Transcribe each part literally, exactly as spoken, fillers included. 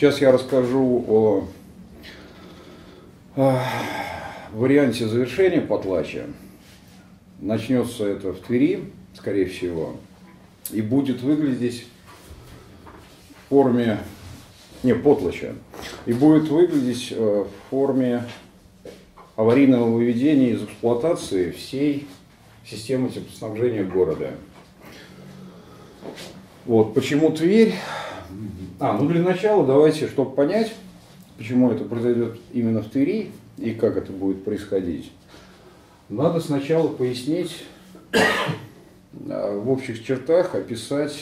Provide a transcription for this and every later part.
Сейчас я расскажу о, о варианте завершения потлача. Начнется это в Твери, скорее всего, и будет выглядеть в форме, не, потлача, и будет выглядеть в форме аварийного выведения из эксплуатации всей системы теплоснабжения города. Вот, почему Тверь? А, ну для начала давайте, чтобы понять, почему это произойдет именно в Твери и как это будет происходить, надо сначала пояснить, в общих чертах описать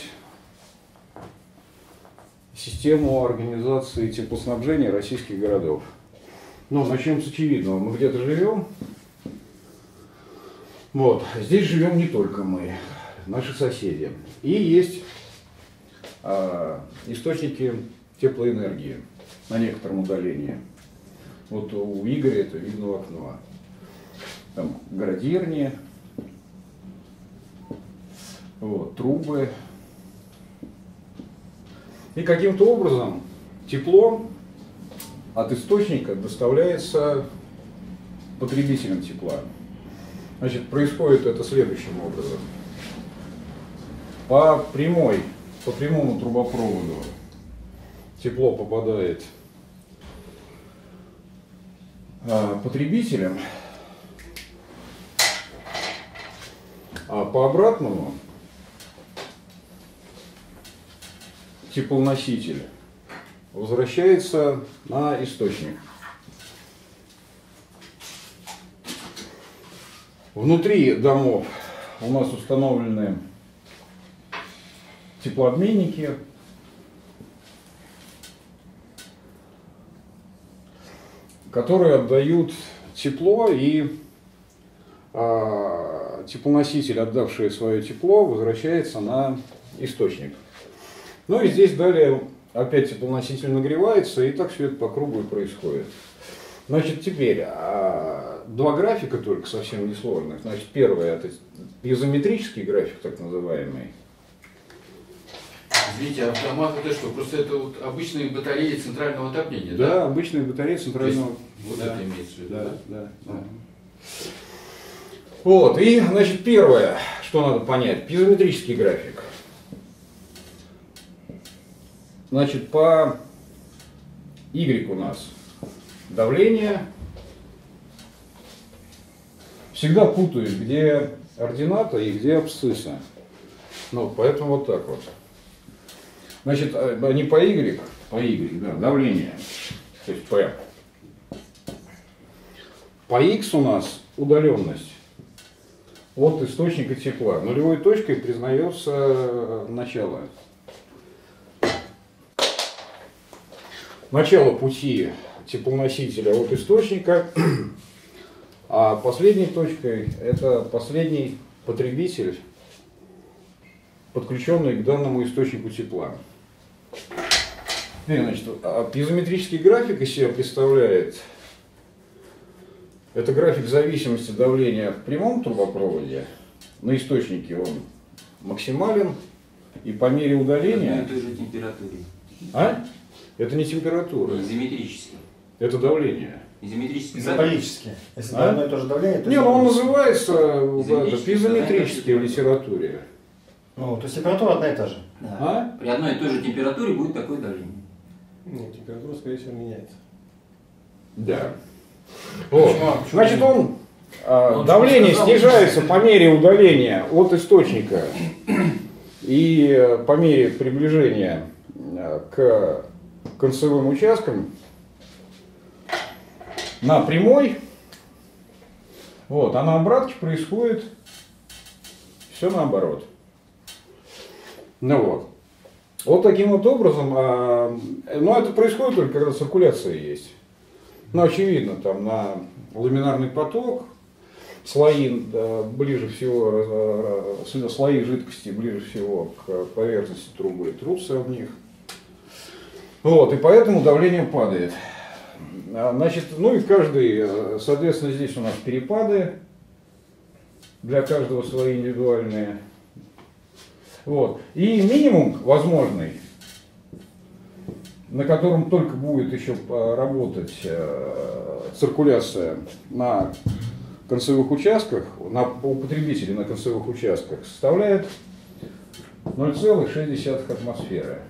систему организации теплоснабжения российских городов. Ну, начнем с очевидного. Мы где-то живем. Вот. Здесь живем не только мы, наши соседи. И есть а, источники теплоэнергии на некотором удалении. Вот у Игоря это видно в окно. Там градирни, вот, трубы. И каким-то образом тепло от источника доставляется потребителям тепла. Значит, происходит это следующим образом. По прямой, по прямому трубопроводу тепло попадает а, потребителям, а по обратному теплоноситель возвращается на источник. Внутри домов у нас установлены теплообменники, которые отдают тепло, и а, теплоноситель, отдавший свое тепло, возвращается на источник. Ну и здесь далее опять теплоноситель нагревается, и так все это по кругу и происходит. Значит, теперь а, два графика только совсем несложных. Значит, первое это изометрический график, так называемый. Извините, автомат это что? Просто это вот обычные батареи центрального отопления, да? Да, обычные батареи центрального. Вот да, это имеется в виду, да, да? да, да. Вот, и, значит, первое, что надо понять, пизометрический график. Значит, по Y у нас давление. Всегда путаюсь, где ордината и где абсцисса. Ну, поэтому вот так вот. Значит, не по Y, по Y, да, давление. То есть P. По X у нас удаленность от источника тепла. Нулевой точкой признается начало. Начало пути теплоносителя от источника, а последней точкой это последний потребитель, подключенный к данному источнику тепла. Значит, пизометрический график из себя представляет, это график зависимости давления в прямом трубопроводе, на источнике он максимален, и по мере удаления... Это же температура. А? Это не температура. Изометрический. Это давление. Изометрический. Изометрически. Если А? одно и то же давление, то... Не, ну он называется Изометрический, пизометрический да, в литературе. Ну, то есть температура одна и та же. Да. А? При одной и той же температуре будет такое давление. Нет, температура, скорее всего, меняется. Да. Вот. Почему? Почему? Значит, он, а, Он давление сказал, снижается по мере удаления от источника и по мере приближения к концевым участкам на прямой. Вот, а на обратке происходит все наоборот. Ну вот. Вот таким вот образом, а, ну это происходит только когда циркуляция есть. Ну очевидно, там на ламинарный поток слои да, ближе всего, слои жидкости ближе всего к поверхности трубы трутся в них. Вот, и поэтому давление падает. Значит, ну и каждый, соответственно, здесь у нас перепады, для каждого свои индивидуальные. Вот. И минимум возможный на котором только будет еще работать э, циркуляция на концевых участках, на, у потребителей на концевых участках, составляет ноль целых шесть десятых атмосферы.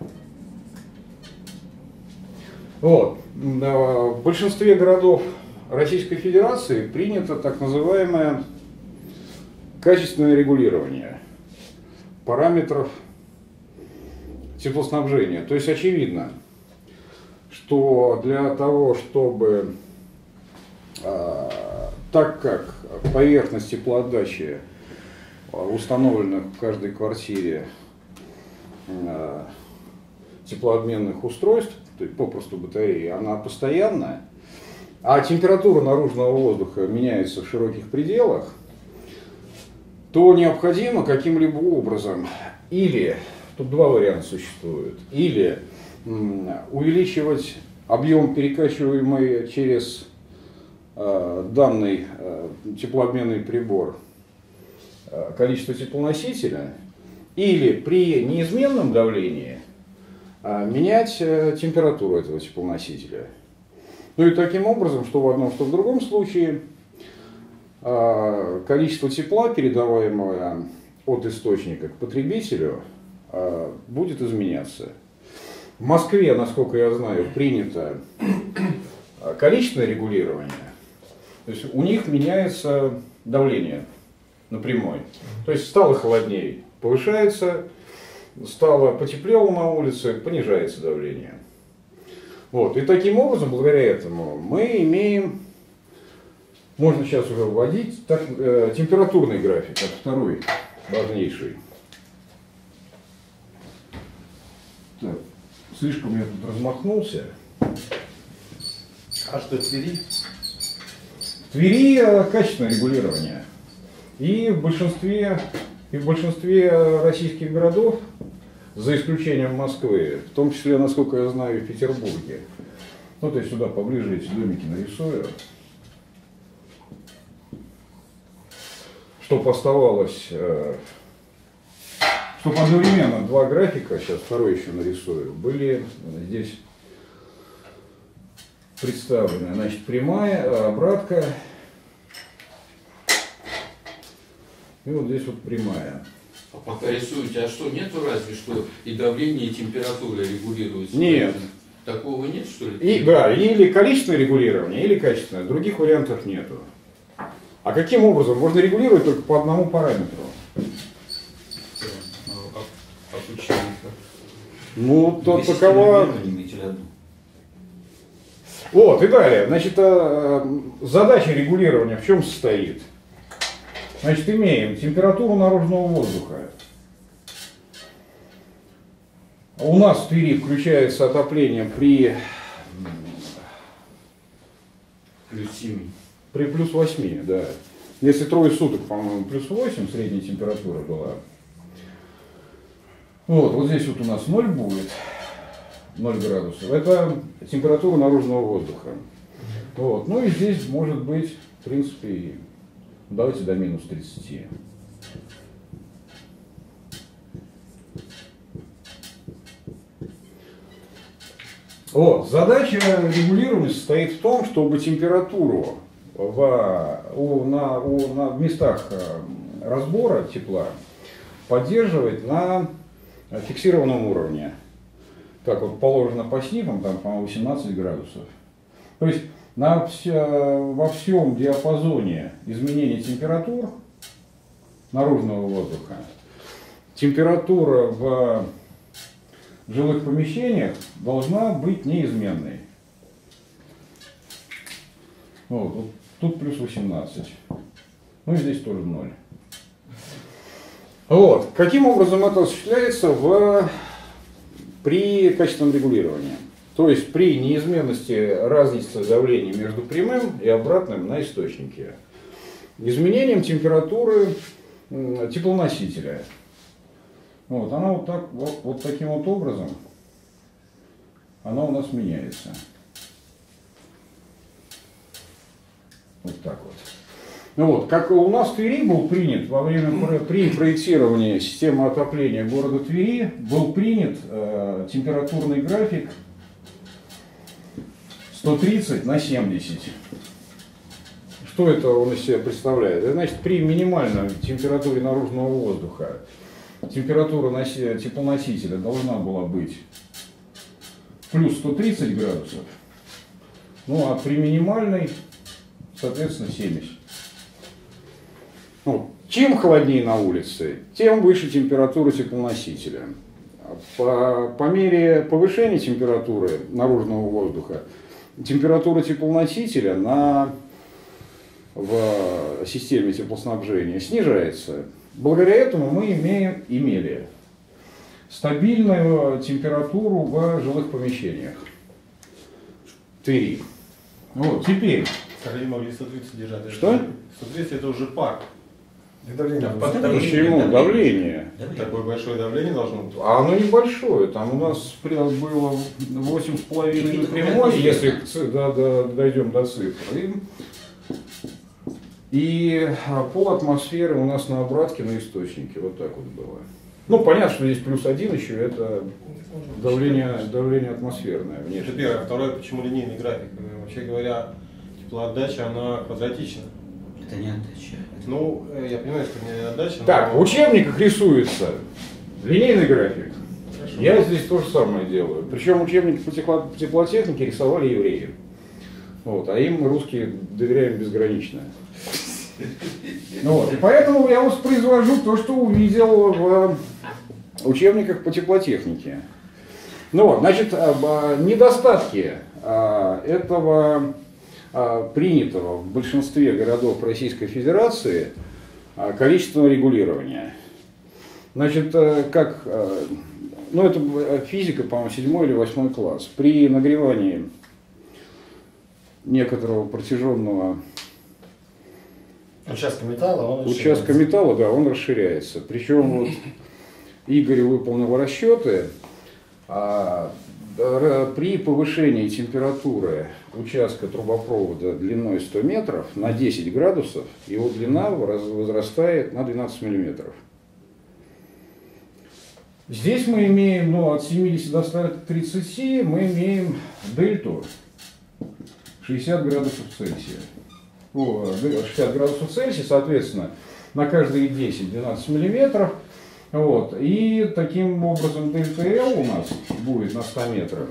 Вот. В большинстве городов Российской Федерации принято так называемое качественное регулирование параметров теплоснабжения. То есть очевидно, что для того, чтобы, э, так как поверхность теплоотдачи установлена в каждой квартире э, теплообменных устройств, то есть попросту батареи, она постоянная, а температура наружного воздуха меняется в широких пределах, то необходимо каким-либо образом или, тут два варианта существуют, или м, увеличивать объем, перекачиваемый через э, данный э, теплообменный прибор, э, количество теплоносителя, или при неизменном давлении э, менять э, температуру этого теплоносителя. Ну и таким образом, что в одном, что в другом случае, количество тепла, передаваемого от источника к потребителю, будет изменяться. В Москве, насколько я знаю, принято количественное регулирование. То есть у них меняется давление напрямую. То есть стало холоднее, повышается, стало потеплело на улице, понижается давление. Вот. И таким образом, благодаря этому, мы имеем, можно сейчас уже вводить, так, э, температурный график, это второй важнейший. Так, слишком я тут размахнулся. А что, Твери? В Твери э, качественное регулирование. И в большинстве, и в большинстве российских городов, за исключением Москвы, в том числе, насколько я знаю, в Петербурге. Вот я сюда поближе эти домики нарисую. Чтобы оставалось, э, чтобы одновременно два графика, сейчас второй еще нарисую, были здесь представлены. Значит, прямая, обратка. И вот здесь вот прямая. А пока рисуете, а что, нету разве что и давление, и температура регулируются? Нет. Такого нет, что ли? И, да, или количественное регулирование, или качественное. Других вариантов нету. А каким образом? Можно регулировать только по одному параметру. А почему? Ну, то такова... Вот, и далее. Значит, задача регулирования в чем состоит? Значит, имеем температуру наружного воздуха. У нас в Твери включается отопление при, Плюс семь. при плюс восьми, да. Если трое суток, по-моему, плюс восемь средняя температура была. Вот, вот здесь вот у нас ноль будет, ноль градусов. Это температура наружного воздуха. Вот. Ну и здесь может быть, в принципе, давайте до минус тридцати. Вот. Задача регулирования состоит в том, чтобы температуру в, у, на, у, на, в местах разбора тепла поддерживать на фиксированном уровне. Как вот положено по СНИПам, там, по-моему, восемнадцать градусов. То есть на вся, во всем диапазоне изменения температур наружного воздуха температура в жилых помещениях должна быть неизменной. Вот, вот тут плюс восемнадцать. Ну и здесь тоже ноль. Вот. Каким образом это осуществляется в, при качественном регулировании? То есть при неизменности разницы давления между прямым и обратным на источнике. Изменением температуры теплоносителя. Вот, она вот, так, вот, вот таким вот образом она у нас меняется. Вот так вот. Ну вот, как у нас в Твери был принят во время при проектировании системы отопления города Твери, был принят э, температурный график сто тридцать на семьдесят. Что это он из себя представляет? Это значит, при минимальной температуре наружного воздуха температура носи- теплоносителя должна была быть плюс сто тридцать градусов, ну а при минимальной, соответственно, семьдесят. Ну, чем холоднее на улице, тем выше температура теплоносителя. По, по мере повышения температуры наружного воздуха, температура теплоносителя на, в системе теплоснабжения снижается. Благодаря этому мы имеем, имели стабильную температуру в жилых помещениях. Три. Вот, теперь. Как они могли сто тридцать держать? Это Что? же- сто тридцать это уже пар. И давление Да, будет. давление. Почему? Давление. Такое большое давление должно быть. А оно небольшое, там у нас при- было восемь с половиной на прямой, если к ци- да, да, дойдем до цифр. И, и а, пол атмосферы у нас на обратке на источнике, вот так вот было. Ну, понятно, что здесь плюс один еще, это давление, давление атмосферное. Это Внешне. первое. Второе, почему линейный график? Э, Вообще говоря, теплоотдача, она квадратична. Это не отдача. Это Ну, э, я понимаю, что не отдача, Так, в но... учебниках рисуется линейный график. Я здесь то же самое делаю. Причем учебники по тепло- по теплотехнике рисовали евреи. Вот, а им русские доверяем безгранично. Ну вот, и поэтому я воспроизвожу то, что увидел в учебниках по теплотехнике. Ну вот, значит, об, а, недостатки а, этого а, принятого в большинстве городов Российской Федерации а, количественного регулирования. Значит, а, как, а, ну это физика, по-моему, седьмой или восьмой класс. При нагревании некоторого протяженного Участка металла, он участка расширяется. металла, да, он расширяется. Причем вот Игорь выполнил расчеты, а, р- при повышении температуры участка трубопровода длиной сто метров на десять градусов его длина раз- возрастает на двенадцать миллиметров. Здесь мы имеем, ну, от семидесяти до ста тридцати мы имеем дельту шестьдесят градусов Цельсия. О, шестьдесят градусов Цельсия, соответственно, на каждые десять двенадцать миллиметров. Вот. И таким образом дельта L у нас будет на ста метрах.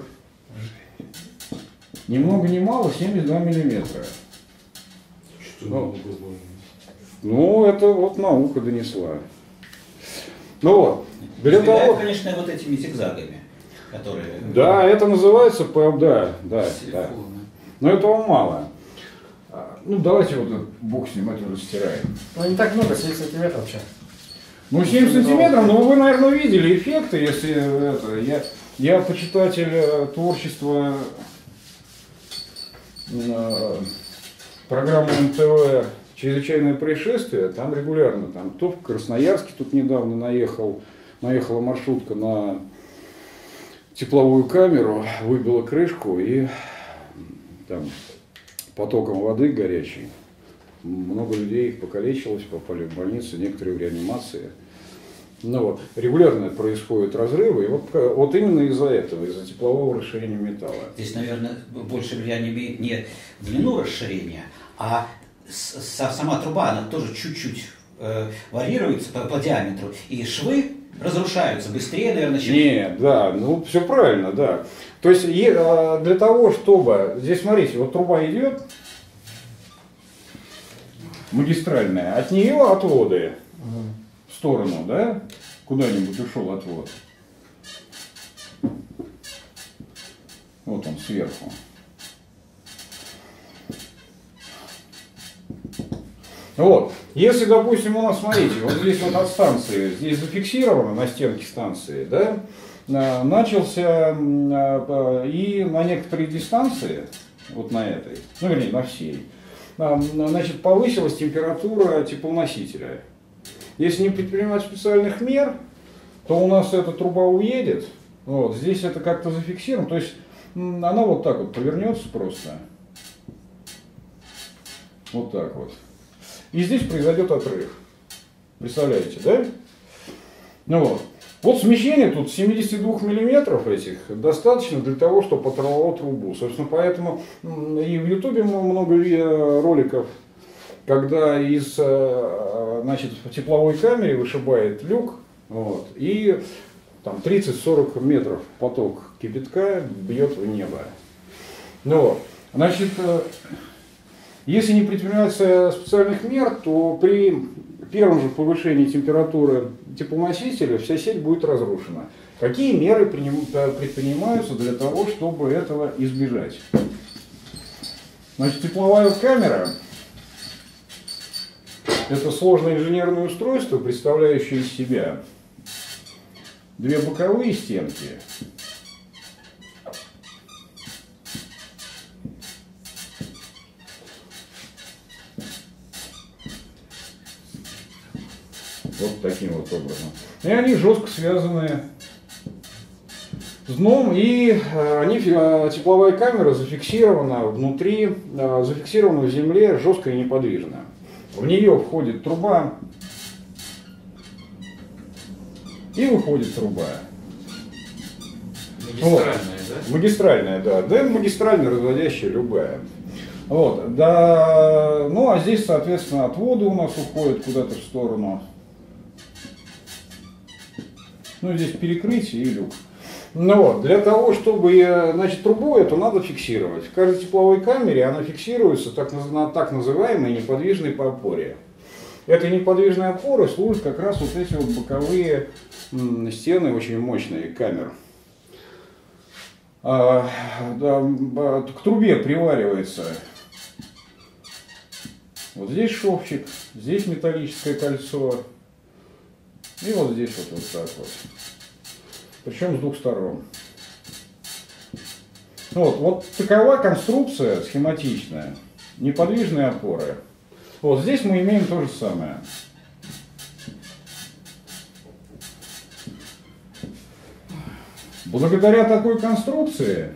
Ни много ни мало семьдесят два миллиметра. Что Ну, много было? Ну, это вот наука донесла. Ну вот, для Избегают, того... конечно, вот этими зигзагами, которые... Да, это называется, п- да, да, да. Силиконы. Но этого мало. А, Ну, давайте вот этот бог с ним, это растираем. Ну, не так много, семь сантиметров вообще. Ну, семь сантиметров, ну, вы, наверное, видели эффекты, если это... Я, я почитатель э, творчества э, программы эн тэ вэ «Чрезвычайное происшествие», там регулярно, там, кто в Красноярске тут недавно наехал, наехала маршрутка на тепловую камеру, выбила крышку и там потоком воды горячей много людей покалечилось, попали в больницу, некоторые в реанимации. Ну вот, регулярно происходят разрывы, и вот, вот именно из-за этого, из-за теплового расширения металла. Здесь, наверное, больше влияния имеет не длину расширения, а с- с- сама труба, она тоже чуть-чуть э, варьируется по, по диаметру, и швы разрушаются быстрее, наверное, чем... Нет, да, ну все правильно, да. То есть е- а, для того, чтобы... Здесь, смотрите, вот труба идет, магистральная, от нее отводы в сторону, да, куда-нибудь ушел отвод. Вот он сверху. Вот. Если, допустим, у нас, смотрите, вот здесь вот от станции, здесь зафиксировано на стенке станции, да, а, начался, м, а, и на некоторой дистанции, вот на этой, ну, вернее, на всей, а, значит, повысилась температура теплоносителя. Если не предпринимать специальных мер, то у нас эта труба уедет, вот, здесь это как-то зафиксировано, то есть м, она вот так вот повернется просто, вот так вот. И здесь произойдет отрыв. Представляете, да? Ну вот. Вот смещение тут семидесяти двух миллиметров этих достаточно для того, чтобы оторвало трубу. Собственно, поэтому и в Ютубе много роликов, когда из, значит, в тепловой камере вышибает люк, вот, и там тридцать-сорок метров поток кипятка бьет в небо. Ну, вот. Значит, если не предпринимается специальных мер, то при первом же повышении температуры теплоносителя вся сеть будет разрушена. Какие меры предпринимаются для того, чтобы этого избежать? Значит, тепловая камера – это сложное инженерное устройство, представляющее из себя две боковые стенки, вот таким вот образом. И они жестко связаны с дном, и они, тепловая камера зафиксирована внутри, зафиксирована в земле жестко и неподвижно. В нее входит труба и выходит труба. Магистральная, вот. Да? Магистральная, да. Да, магистральная, разводящая, любая. Вот, да, ну а здесь, соответственно, отводы у нас уходят куда-то в сторону. Ну, здесь перекрытие и люк. Ну вот, для того, чтобы, значит, трубу эту надо фиксировать. В каждой тепловой камере она фиксируется так, на так называемой неподвижной опоре. Этой неподвижной опорой служат как раз вот эти вот боковые стены, очень мощные камер. А, да, к трубе приваривается вот здесь шовчик, здесь металлическое кольцо. И вот здесь вот, вот так вот. Причем с двух сторон. Вот, вот такова конструкция схематичная. Неподвижные опоры. Вот здесь мы имеем то же самое. Благодаря такой конструкции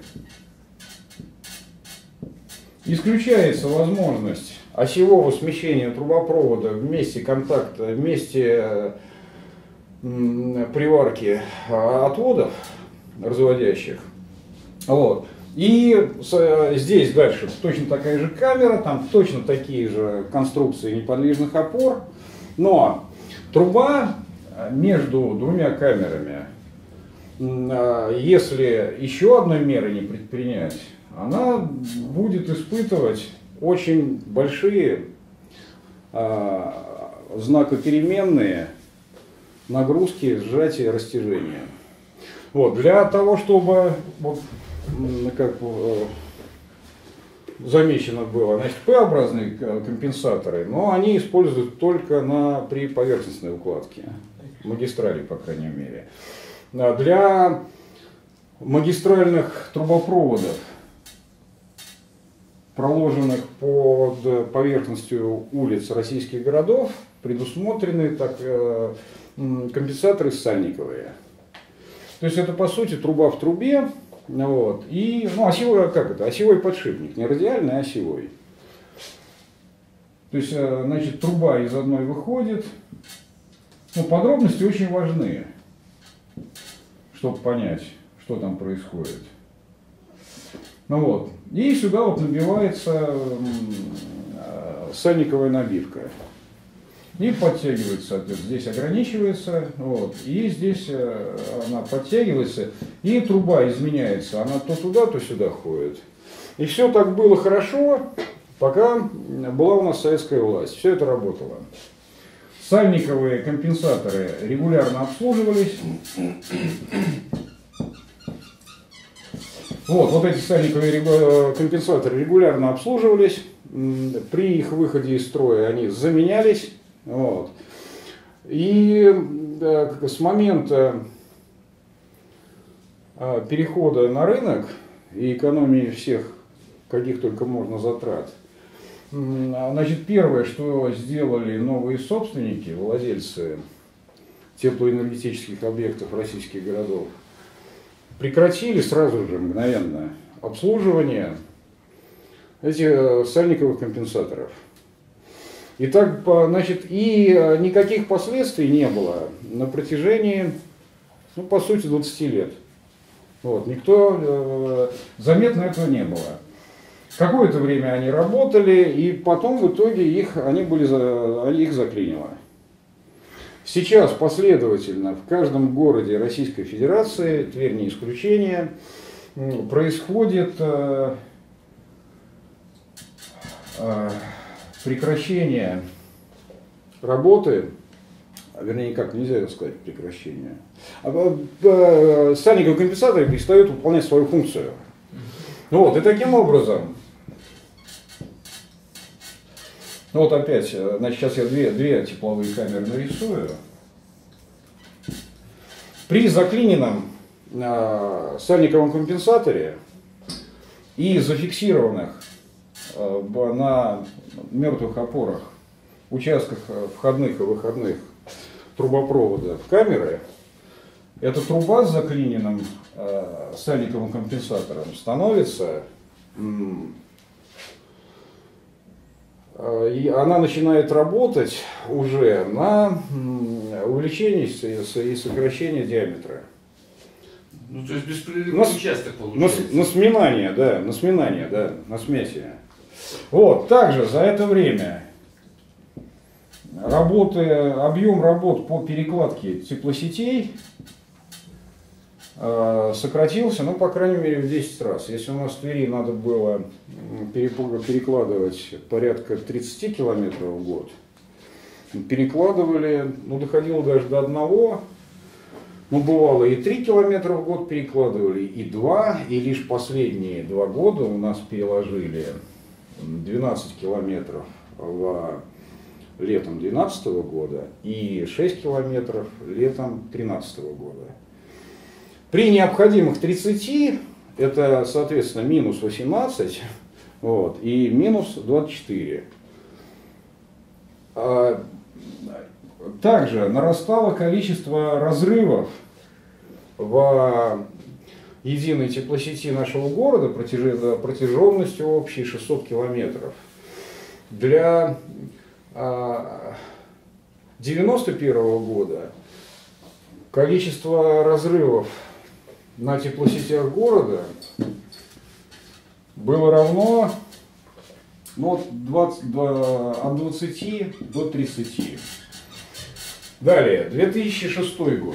исключается возможность осевого смещения трубопровода в месте контакта, в месте приварки отводов разводящих. Вот. И здесь дальше точно такая же камера, там точно такие же конструкции неподвижных опор, но труба между двумя камерами, если еще одной меры не предпринять, она будет испытывать очень большие знакопеременные нагрузки, сжатия, растяжения. Вот, для того, чтобы вот, как замечено было, значит, П-образные компенсаторы, но они используют только на, при поверхностной укладке, магистрали, по крайней мере. Для магистральных трубопроводов, проложенных под поверхностью улиц российских городов, предусмотрены так, компенсаторы сальниковые. То есть это по сути труба в трубе, вот, и, ну, осевой, как это, осевой подшипник, не радиальный, а осевой. То есть, значит, труба из одной выходит. Ну, подробности очень важны, чтобы понять, что там происходит. Ну вот, и сюда вот набивается сальниковая набивка. И подтягивается, соответственно, здесь ограничивается, вот, и здесь она подтягивается, и труба изменяется, она то туда, то сюда ходит. И все так было хорошо, пока была у нас советская власть, все это работало. Сальниковые компенсаторы регулярно обслуживались. Вот, вот эти сальниковые компенсаторы регулярно обслуживались, при их выходе из строя они заменялись. Вот. И да, с момента а, перехода на рынок и экономии всех, каких только можно затрат, значит, первое, что сделали новые собственники, владельцы теплоэнергетических объектов российских городов, прекратили сразу же, мгновенно, обслуживание этих сальниковых компенсаторов. И так, значит, и никаких последствий не было на протяжении ну, по сути, двадцати лет. Вот, никто, э, заметно этого не было. Какое-то время они работали, и потом в итоге их, они были, их заклинило. Сейчас последовательно в каждом городе Российской Федерации, Тверь не исключение, происходит э, э, прекращение работы, вернее, никак нельзя сказать прекращение. Сальниковые компенсаторы перестают выполнять свою функцию. Вот, и таким образом, ну вот опять, значит, сейчас я две, две тепловые камеры нарисую. При заклиненном э, сальниковом компенсаторе и зафиксированных э, на мертвых опорах участках входных и выходных трубопровода в камеры, эта труба с заклиненным э, сальниковым компенсатором становится, э, и она начинает работать уже на э, увеличение и сокращение диаметра. Ну, то есть беспрерывный участок На, получается. на сминание, да, на сминание, да, на смесие. Вот, также за это время работы, объем работ по перекладке теплосетей э, сократился, ну, по крайней мере, в десять раз. Если у нас в Твери надо было перекладывать порядка тридцати километров в год, перекладывали, ну, доходило даже до одного, ну, бывало и три километра в год перекладывали, и два, и лишь последние два года у нас переложили двенадцать километров в летом две тысячи двенадцатого года и шесть километров летом две тысячи тринадцатого года. При необходимых тридцати, это, соответственно, минус восемнадцать, вот, и минус двадцать четыре. Также нарастало количество разрывов в единой теплосети нашего города протяженностью общей шестьсот километров. Для девяносто первого года количество разрывов на теплосетях города было равно, ну, двадцать, от двадцати до тридцати. Далее, две тысячи шестой год.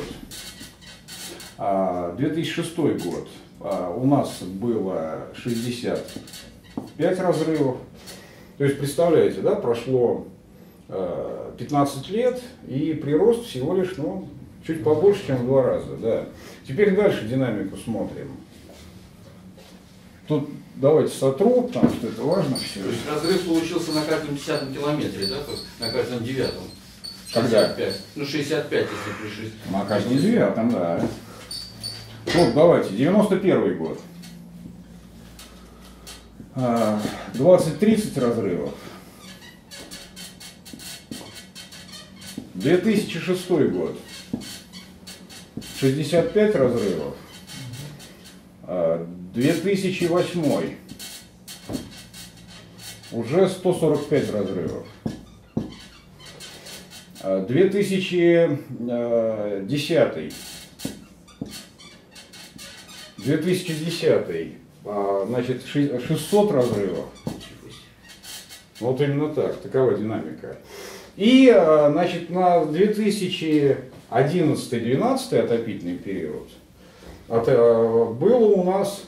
две тысячи шестой год у нас было шестьдесят пять разрывов. То есть, представляете, да, прошло пятнадцать лет, и прирост всего лишь, ну, чуть побольше, чем в два раза. Да. Теперь дальше динамику смотрим. Тут давайте сотру, потому что это важно все. То есть разрыв получился на каждом десятом километре, да, на каждом девятом? Когда? шестьдесят пять. Ну, шестьдесят пять, если пришли. На каждом девятом, да. Вот, давайте, девяносто первый год. двадцать-тридцать разрывов. две тысячи шестой год. шестьдесят пять разрывов. две тысячи восьмой. Уже сто сорок пять разрывов. две тысячи десятый. две тысячи десятый. Значит, шестьсот разрывов. Вот именно так, такова динамика. И, значит, на две тысячи одиннадцатый — две тысячи двенадцатый отопительный период было у нас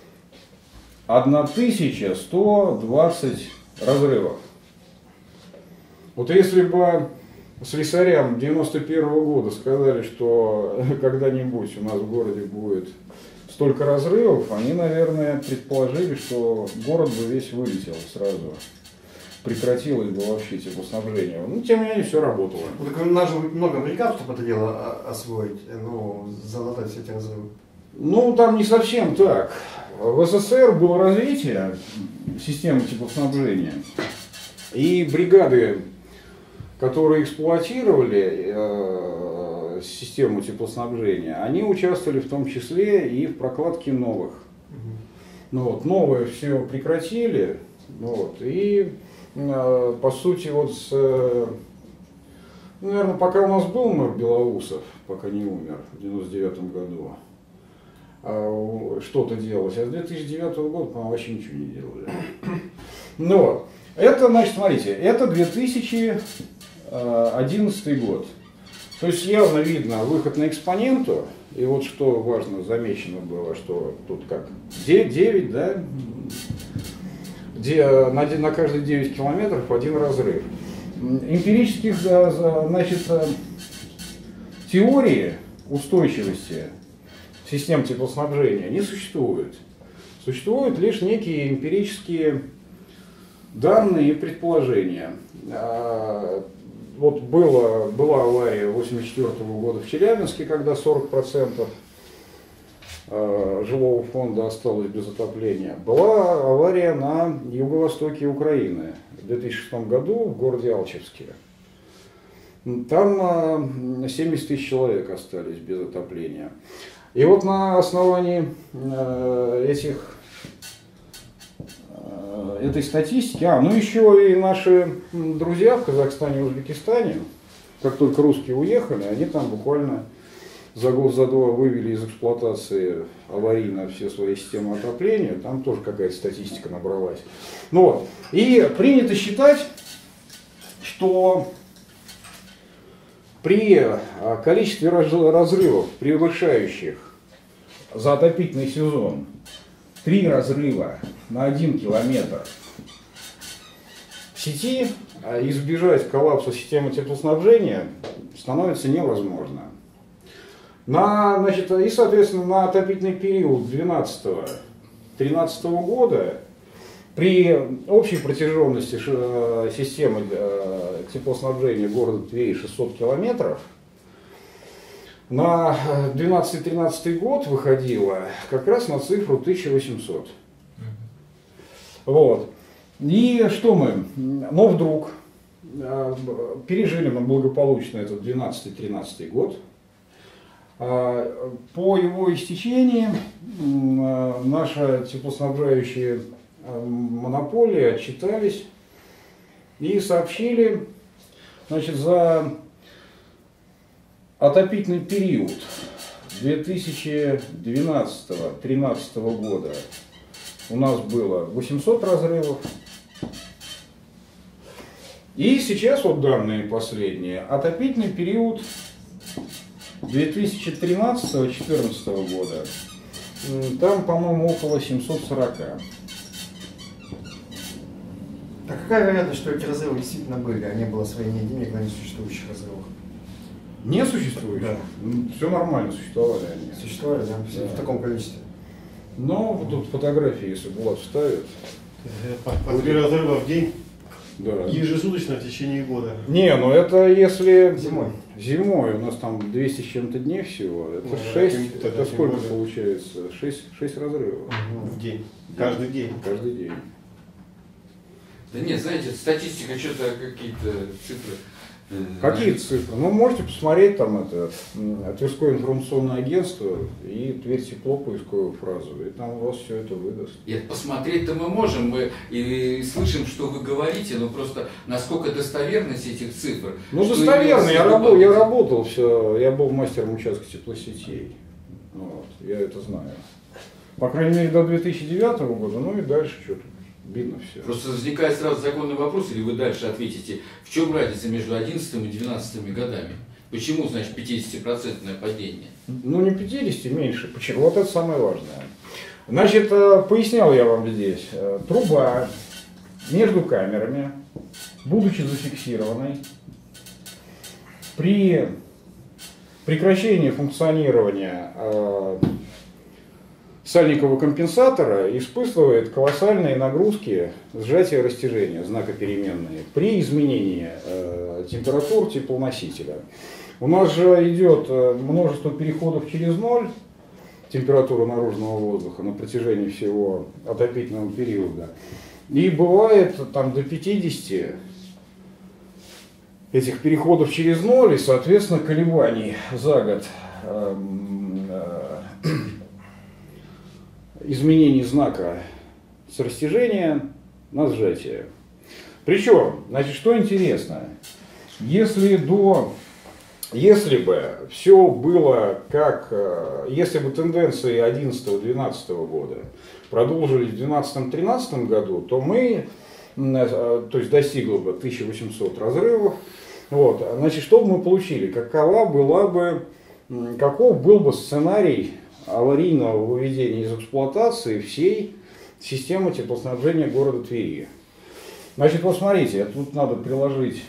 тысяча сто двадцать разрывов. Вот если бы слесарям девяносто первого года сказали, что когда-нибудь у нас в городе будет столько разрывов, они, наверное, предположили, что город бы весь вылетел сразу. Прекратилось бы вообще теплоснабжение. Ну, тем не менее, все работало. Ну, так надо же много бригад, чтобы это дело освоить, ну, залатать все эти разрывы. Ну, там не совсем так. В СССР было развитие системы теплоснабжения, и бригады, которые эксплуатировали э, систему теплоснабжения, они участвовали в том числе и в прокладке новых. Угу. Ну, вот, новые все прекратили, вот, и э, по сути вот с Ну, наверное, пока у нас был мэр Белоусов, пока не умер, в девяносто девятом году, а, что-то делалось. А с две тысячи девятого года, по-моему, вообще ничего не делали. Ну вот. Это, значит, смотрите, это две тысячи одиннадцатый год. То есть явно видно выход на экспоненту. И вот что важно замечено было, что тут как девять, да, где на, на каждые девять километров один разрыв. Эмпирических, значит, теории устойчивости систем теплоснабжения не существует. Существуют лишь некие эмпирические данные и предположения. Вот было, была авария восемьдесят четвёртого года в Челябинске, когда сорок процентов жилого фонда осталось без отопления. Была авария на юго-востоке Украины в две тысячи шестом году в городе Алчевске. Там семьдесят тысяч человек остались без отопления. И вот на основании этих, этой статистики, а, ну еще и наши друзья в Казахстане и Узбекистане, как только русские уехали, они там буквально за год, за два вывели из эксплуатации аварийно все свои системы отопления, там тоже какая-то статистика набралась. Ну вот. И принято считать, что при количестве разрывов, превышающих за отопительный сезон три разрыва на один километр в сети, избежать коллапса системы теплоснабжения становится невозможно. На, значит, и, соответственно, на отопительный период двенадцатого-тринадцатого года при общей протяженности системы теплоснабжения города Твери шестьсот километров на двенадцатый-тринадцатый год выходило как раз на цифру тысяча восемьсот. Вот. И что мы? Но вдруг пережили мы благополучно этот двенадцатый-тринадцатый год. По его истечении наши теплоснабжающие монополии отчитались и сообщили, значит, за отопительный период две тысячи двенадцатого-две тысячи тринадцатого года у нас было восемьсот разрывов. И сейчас вот данные последние. Отопительный период две тысячи тринадцатого-две тысячи четырнадцатого года. Там, по-моему, около семьсот сорок. А какая вероятность, что эти разрывы действительно были, а не было освоения денег на несуществующих разрывах? Не существующих? Да. Все нормально, существовали они. Существовали, да? Да. В таком количестве. Но вот тут фотографии, если Булат вставит. По, по три разрыва в день, Да. ежесуточно в течение года. Не, ну это если Зимой. Зимой у нас там двести с чем-то дней всего. Это Ну, шесть, тем- это тогда сколько тем более. получается? шесть, шесть разрывов. В день. Каждый день. Каждый день. Да нет, знаете, статистика, что-то какие-то цифры. э, Какие цифры? Ну, можете посмотреть там это м, Тверское информационное агентство и Тверь тепло поисковую фразу, и там у вас все это выдаст. Нет, посмотреть-то мы можем, мы и слышим, что вы говорите, но просто насколько достоверность этих цифр. Ну, что достоверно, имеется я, в виду рабо- я бабушка. работал все, я был мастером участка теплосетей. Вот, я это знаю. По крайней мере, до две тысячи девятого года, ну и дальше что-то видно все. Просто возникает сразу законный вопрос, или вы дальше ответите, в чем разница между одиннадцатым и двенадцатым годами? Почему, значит, пятидесятипроцентное падение? Ну, не пятьдесят, меньше. Почему? Вот это самое важное. Значит, э, пояснял я вам здесь. Э, Труба между камерами, будучи зафиксированной, при прекращении функционирования э, сальникового компенсатора испытывает колоссальные нагрузки сжатия растяжения, знакопеременные, при изменении э, температур теплоносителя. У нас же идет э, множество переходов через ноль температуры наружного воздуха на протяжении всего отопительного периода. И бывает там до пятидесяти этих переходов через ноль и, соответственно, колебаний за год э, э, изменений знака с растяжения на сжатие. Причем, значит, что интересно, Если до, если бы все было как, если бы тенденции одиннадцатого-двенадцатого года продолжились в двенадцатом-тринадцатом году, то мы, то есть достигло бы тысяча восемьсот разрывов. Вот, значит, что бы мы получили? Какова была бы, каков был бы сценарий аварийного выведения из эксплуатации всей системы теплоснабжения города Твери? Значит, вот смотрите, тут надо приложить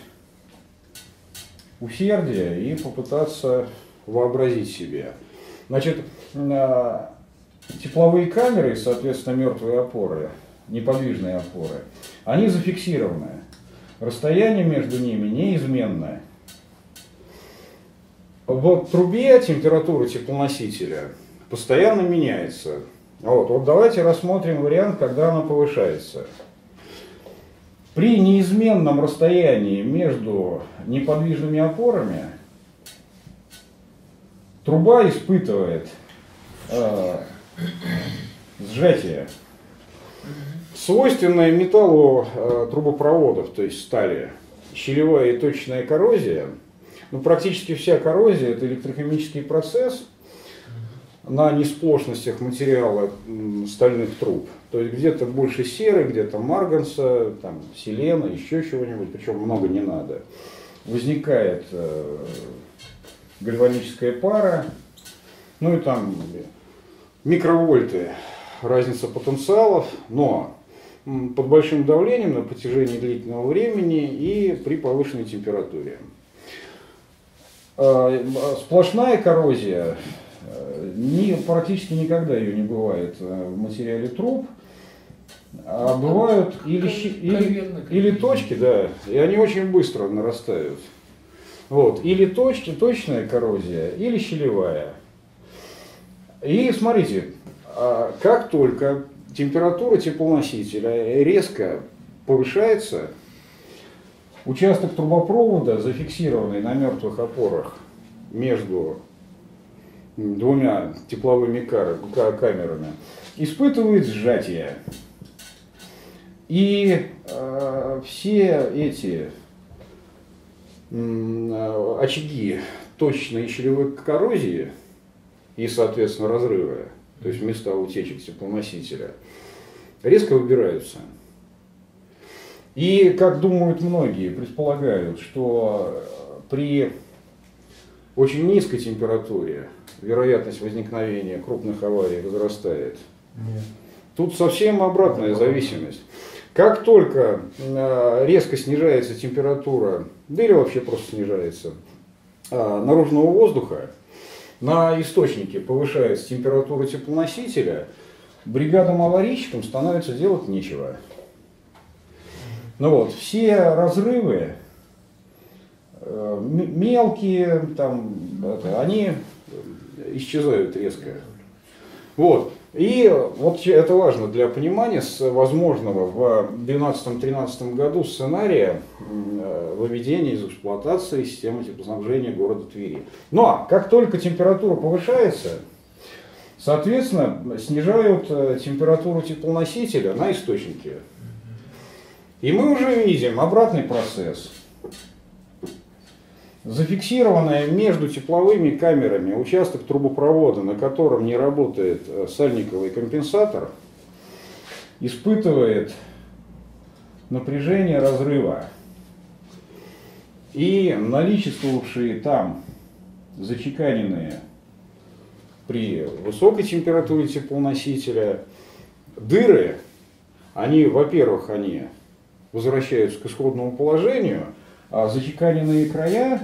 усердие и попытаться вообразить себе. Значит, тепловые камеры, соответственно, мертвые опоры, неподвижные опоры, они зафиксированы. Расстояние между ними неизменное. В трубе температура теплоносителя постоянно меняется. Вот, вот давайте рассмотрим вариант, когда она повышается. При неизменном расстоянии между неподвижными опорами труба испытывает э, сжатие, свойственное металлу э, трубопроводов, то есть стали, щелевая и точечная коррозия. Ну, практически вся коррозия – это электрохимический процесс на несплошностях материала м, стальных труб. То есть где-то больше серы, где-то марганца, там, селена, еще чего-нибудь, причем много не надо. Возникает э, гальваническая пара, ну и там микровольты, разница потенциалов, но м, под большим давлением на протяжении длительного времени и при повышенной температуре. Э, сплошная коррозия, э, ни, практически никогда ее не бывает в материале труб. А бывают или, или, или точки, да, и они очень быстро нарастают. Вот, или точки, точная коррозия, или щелевая. И смотрите, как только температура теплоносителя резко повышается, участок трубопровода, зафиксированный на мертвых опорах между двумя тепловыми камерами, испытывает сжатие. И э, все эти э, очаги точечной и щелевой коррозии и, соответственно, разрывы, то есть места утечек теплоносителя, резко выбираются. И, как думают многие, предполагают, что при очень низкой температуре вероятность возникновения крупных аварий возрастает. Нет. Тут совсем обратная зависимость. Как только э, резко снижается температура, да или вообще просто снижается, э, наружного воздуха, на источнике повышается температура теплоносителя, бригадам-аварийщикам становится делать нечего. Ну вот, все разрывы, э, мелкие, там, это, они исчезают резко. Вот. И вот это важно для понимания с возможного в двенадцатом-тринадцатом году сценария выведения из эксплуатации системы теплоснабжения города Твери. Но как только температура повышается, соответственно, снижают температуру теплоносителя на источнике. И мы уже видим обратный процесс. Зафиксированная между тепловыми камерами участок трубопровода, на котором не работает сальниковый компенсатор, испытывает напряжение разрыва. И наличествовавшие там зачеканенные при высокой температуре теплоносителя дыры, они, во-первых, они возвращаются к исходному положению, а зачеканенные края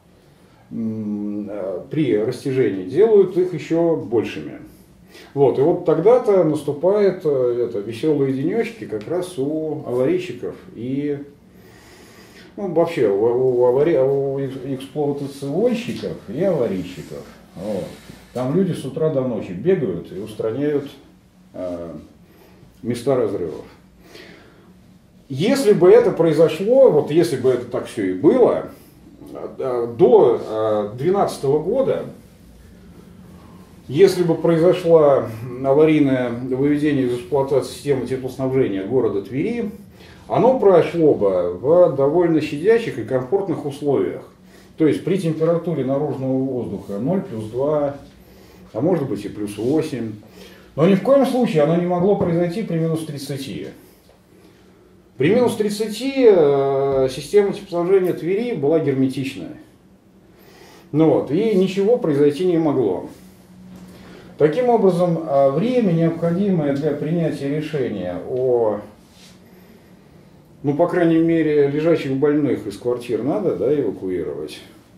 при растяжении делают их еще большими. Вот, и вот тогда-то наступают это, веселые денечки как раз у аварийщиков и ну, вообще у, у, авари... у эксплуатационщиков и аварийщиков. Вот. Там люди с утра до ночи бегают и устраняют э, места разрывов. Если бы это произошло, вот если бы это так все и было, до две тысячи двенадцатого года Если бы произошло аварийное выведение из эксплуатации системы теплоснабжения города Твери, оно прошло бы в довольно щадящих и комфортных условиях. То есть при температуре наружного воздуха ноль плюс два, а может быть и плюс восемь. Но ни в коем случае оно не могло произойти при минус тридцати. При минус тридцати э, система теплоснабжения Твери была герметичная. Ну вот, и ничего произойти не могло. Таким образом, время, необходимое для принятия решения о, ну, по крайней мере, лежачих больных из квартир надо, да, эвакуировать,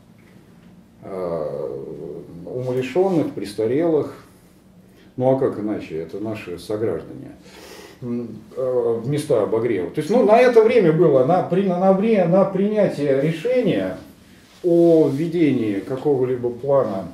умалишенных, престарелых, ну а как иначе, это наши сограждане, в места обогрева. То есть, ну, на это время было, на, на, на, на принятие решения о введении какого-либо плана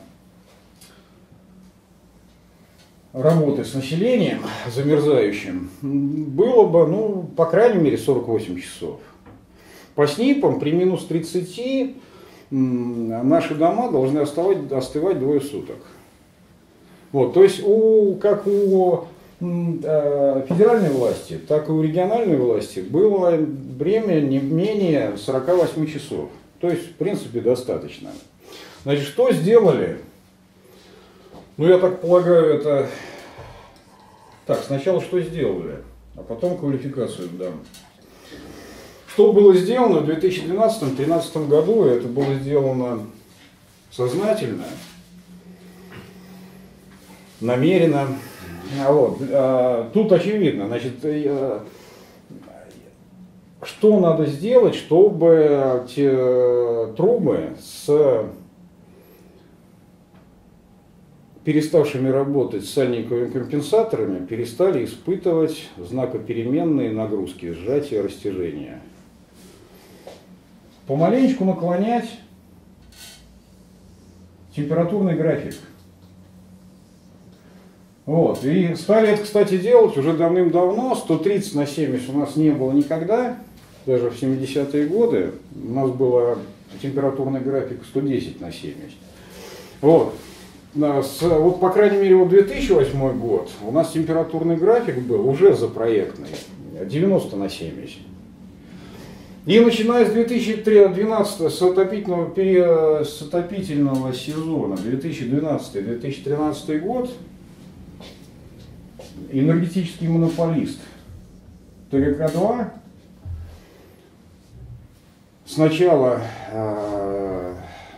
работы с населением замерзающим было бы, ну, по крайней мере, сорок восемь часов. По СНИПам при минус тридцати наши дома должны остывать, остывать двое суток. Вот, то есть у, как у э, федеральной власти, так и у региональной власти было время не менее сорока восьми часов. То есть, в принципе, достаточно. Значит, что сделали? Ну, я так полагаю, это... Так, сначала что сделали, а потом квалификацию дам. Что было сделано в две тысячи двенадцатом — две тысячи тринадцатом году, это было сделано сознательно, намеренно. А вот, а, тут очевидно, значит, а, что надо сделать, чтобы те трубы с переставшими работать сальниковыми компенсаторами перестали испытывать знакопеременные нагрузки, сжатия, растяжения. Помаленечку наклонять температурный график. Вот. И стали это, кстати, делать уже давным-давно. сто тридцать на семьдесят у нас не было никогда. Даже в семидесятые годы у нас был температурный график сто десять на семьдесят. Вот. С, вот, по крайней мере, вот две тысячи восьмой год у нас температурный график был уже запроектный, девяносто на семьдесят. И начиная с две тысячи двенадцатого, с отопительного, периода, с отопительного сезона две тысячи двенадцатый — две тысячи тринадцатый год, энергетический монополист ТГК-два сначала э,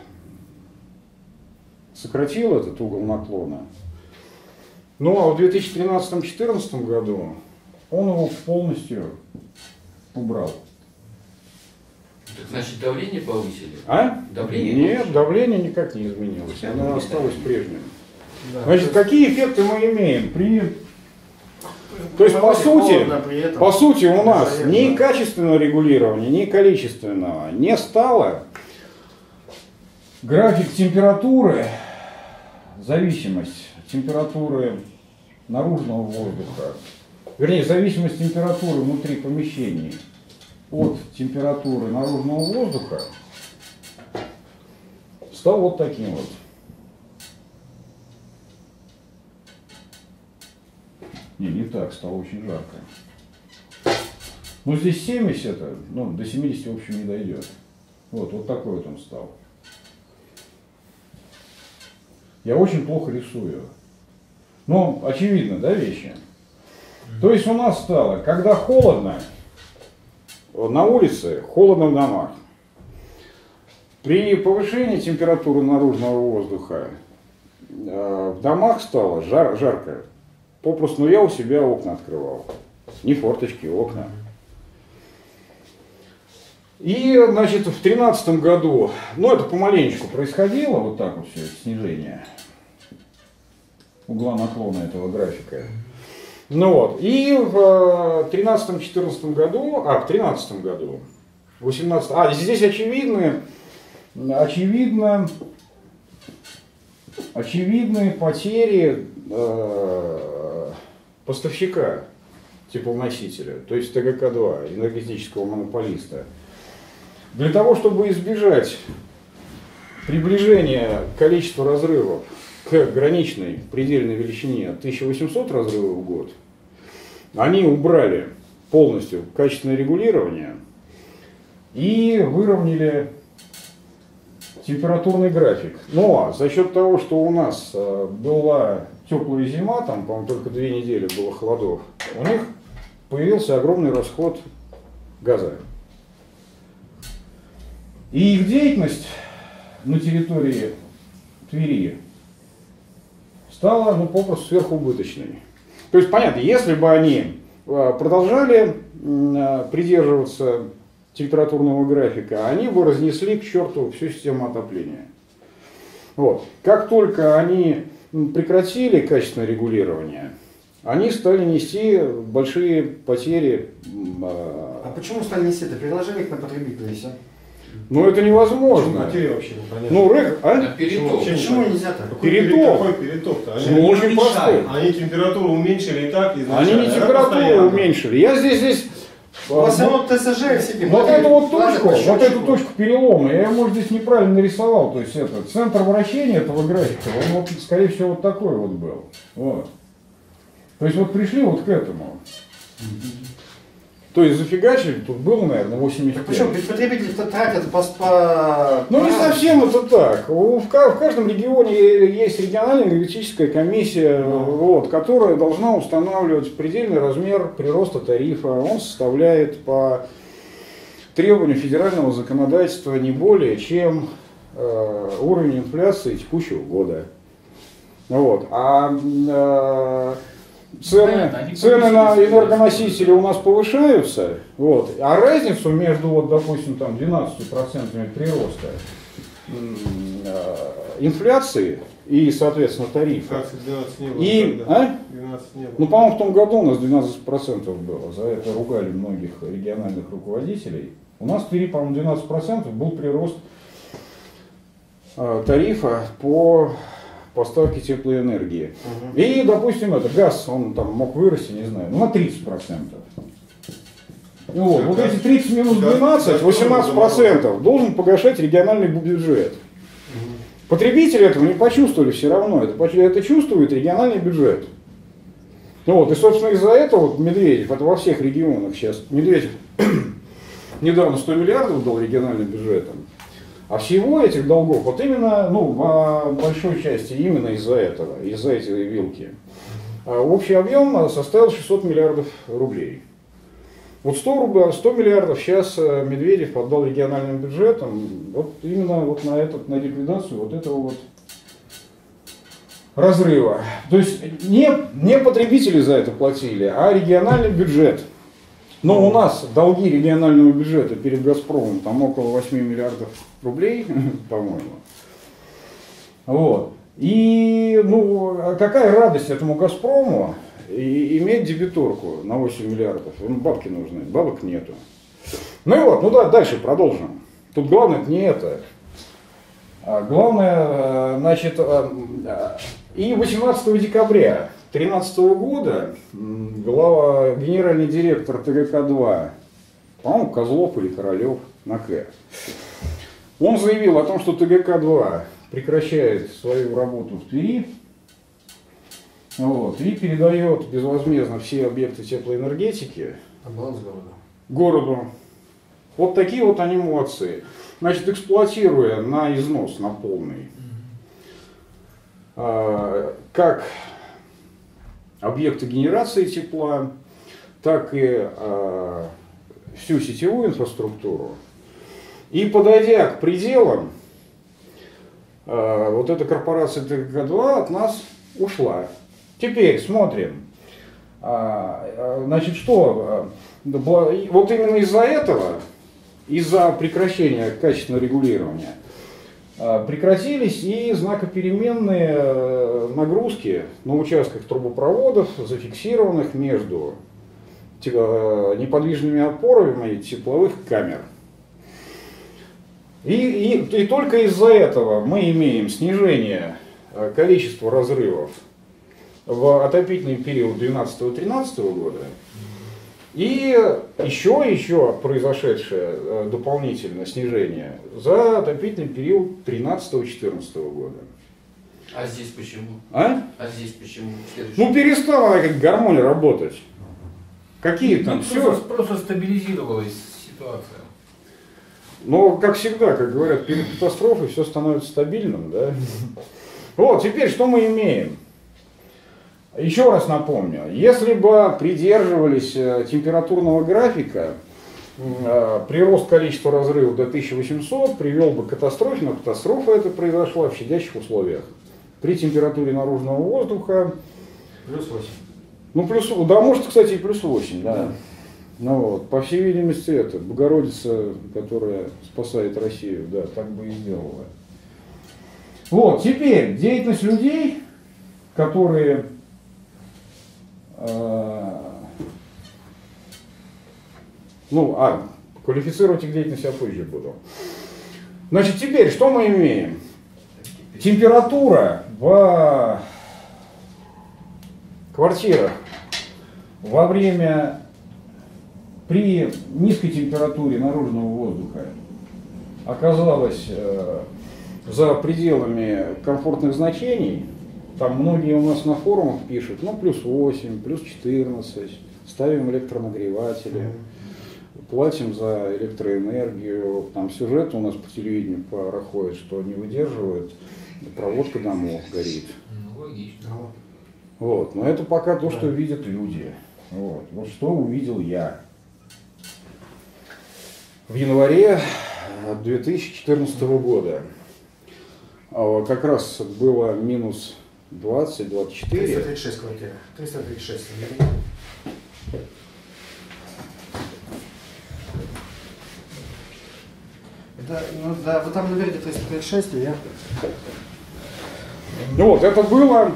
сократил этот угол наклона, ну а в две тысячи тринадцатом — две тысячи четырнадцатом году он его полностью убрал. Так значит, давление повысили? А? Давление Нет, повысили? давление никак не изменилось, оно осталось прежним. Да. Значит, какие эффекты мы имеем? При... То есть, по сути, по сути, у нас ни качественного регулирования, ни количественного не стало. График температуры, зависимость температуры наружного воздуха, вернее, зависимость температуры внутри помещений от температуры наружного воздуха стал вот таким вот. Не, не так, стало очень жарко. Ну, здесь семьдесят, ну, до семидесяти, в общем, не дойдет. Вот, вот такой вот он стал. Я очень плохо рисую. Ну, очевидно, да, вещи? То есть у нас стало, когда холодно, на улице, холодно в домах. При повышении температуры наружного воздуха в домах стало жар, жарко. Попросту, ну, я у себя окна открывал. Не форточки, окна. И, значит, в тринадцатом году, ну, это помаленечку происходило, вот так вот все это снижение угла наклона этого графика. Ну вот, и в тринадцатом — четырнадцатом году, а, в тринадцатом году, в восемнадцатом, а, здесь очевидны, очевидно, очевидные потери э, поставщика теплоносителя, то есть ТГК-два, энергетического монополиста. Для того, чтобы избежать приближения количества разрывов к к граничной предельной величине тысяча восемьсот разрывов в год, они убрали полностью качественное регулирование и выровняли температурный график. Ну а за счет того, что у нас была теплая зима, там, по-моему, только две недели было холодов, у них появился огромный расход газа. И их деятельность на территории Твери стала, ну, попросту сверхубыточной. То есть, понятно, если бы они продолжали придерживаться температурного графика, они бы разнесли к черту всю систему отопления. Вот. Как только они прекратили качественное регулирование, они стали нести большие потери. А почему стали нести это? Переложили их на потребителей, все? Ну это невозможно. Потери вообще непонятно. Ну, рынок, а? На переток. Почему нельзя-то? Какой переток. Какой переток-то? Они, Ну, очень простой. они температуру уменьшили и так Они изначально. не да, температуру постоянно? уменьшили. Я здесь, здесь У вас равно ТСЖ все вот эту вот точку, вот эту точку перелома, я ее, может, здесь неправильно нарисовал. То есть это центр вращения этого графика, он вот, скорее всего, вот такой вот был. Вот. То есть вот пришли вот к этому. То есть зафигачили, тут было, наверное, восемьдесят пять. Причем потребители тратят по... по... Ну не совсем это так. В, в каждом регионе есть региональная энергетическая комиссия, вот, которая должна устанавливать предельный размер прироста тарифа. Он составляет по требованию федерального законодательства не более чем э, уровень инфляции текущего года. Вот. А э, Цены, цены на энергоносители у нас повышаются, вот, а разницу между, вот, допустим, там, двенадцатью процентами прироста э, инфляции и, соответственно, тарифа. двенадцать не было. И, а? двенадцать не было. Ну, по-моему, в том году у нас двенадцать процентов было, за это ругали многих региональных руководителей. У нас в Твери, по-моему, двенадцать процентов был прирост э, тарифа по поставки теплой энергии. Угу. И, допустим, это газ, он там мог вырасти, не знаю, ну, на тридцать процентов. Ну, вот, вот эти тридцать минус двенадцать, восемнадцать процентов должен погашать региональный бюджет. Угу. Потребители этого не почувствовали все равно, это, это чувствует региональный бюджет. Ну, вот, и, собственно, из-за этого вот Медведев, это во всех регионах сейчас, Медведев недавно сто миллиардов дал региональным бюджетам. А всего этих долгов, вот именно, ну, в большой части именно из-за этого, из-за этой вилки, общий объем составил шестьсот миллиардов рублей. Вот сто, рублей, сто миллиардов сейчас Медведев отдал региональным бюджетам, вот именно вот на, этот, на ликвидацию вот этого вот разрыва. То есть не, не потребители за это платили, а региональный бюджет. Но у нас долги регионального бюджета перед «Газпромом» там около восьми миллиардов рублей, по-моему. Вот. И ну, какая радость этому «Газпрому» и, иметь дебиторку на восемь миллиардов. Ну, бабки нужны, бабок нету. Ну и вот, ну да, дальше продолжим. Тут главное не это. А главное, значит, и восемнадцатого декабря две тысячи тринадцатого года глава, генеральный директор ТГК два, по-моему, Козлов или Королев, на К, он заявил о том, что ТГК два прекращает свою работу в Твери, вот, и передает безвозмездно все объекты теплоэнергетики городу. Вот такие вот они молодцы. Значит, эксплуатируя на износ, на полный, как объекты генерации тепла, так и э, всю сетевую инфраструктуру. И подойдя к пределам, э, вот эта корпорация ТГК два от нас ушла. Теперь смотрим. Э, значит, что? Э, вот именно из-за этого, из-за прекращения качественного регулирования, прекратились и знакопеременные нагрузки на участках трубопроводов, зафиксированных между неподвижными опорами тепловых камер. И, и, и только из-за этого мы имеем снижение количества разрывов в отопительный период двенадцатого-тринадцатого года. И еще, еще произошедшее дополнительное снижение за отопительный период тринадцатого-четырнадцатого года. А здесь почему? А? А здесь почему? Следующий. Ну перестала она как гармония работать. Какие там? Ну, Все. просто, просто стабилизировалась ситуация. Но, как всегда, как говорят, перед катастрофой все становится стабильным, да? Вот, теперь что мы имеем? Еще раз напомню, если бы придерживались температурного графика, прирост количества разрывов до тысяча восьмисот привел бы к катастрофе, но катастрофа эта произошла в щадящих условиях. При температуре наружного воздуха, Плюс восемь. ну плюс, да, может, кстати, и плюс восемь, да. Ну вот, по всей видимости, это Богородица, которая спасает Россию, да, так бы и сделала. Вот, теперь деятельность людей, которые э, ну, а, квалифицировать их деятельность я позже буду. Значит, теперь что мы имеем? Температура в квартирах во время, при низкой температуре наружного воздуха оказалась э, за пределами комфортных значений. Там многие у нас на форумах пишут, ну, плюс восемь, плюс четырнадцать, ставим электронагреватели, платим за электроэнергию. Там сюжет у нас по телевидению проходит, что не выдерживает, проводка домов горит. Ну, логично. Вот. Но это пока то, что видят люди. Вот. Вот что увидел я. В январе две тысячи четырнадцатого года как раз было минус двадцать — двадцать четыре. триста тридцать шесть квартира. триста тридцать шесть. Это, ну да, вы там наверное триста тридцать шесть, и я. Ну вот, это было,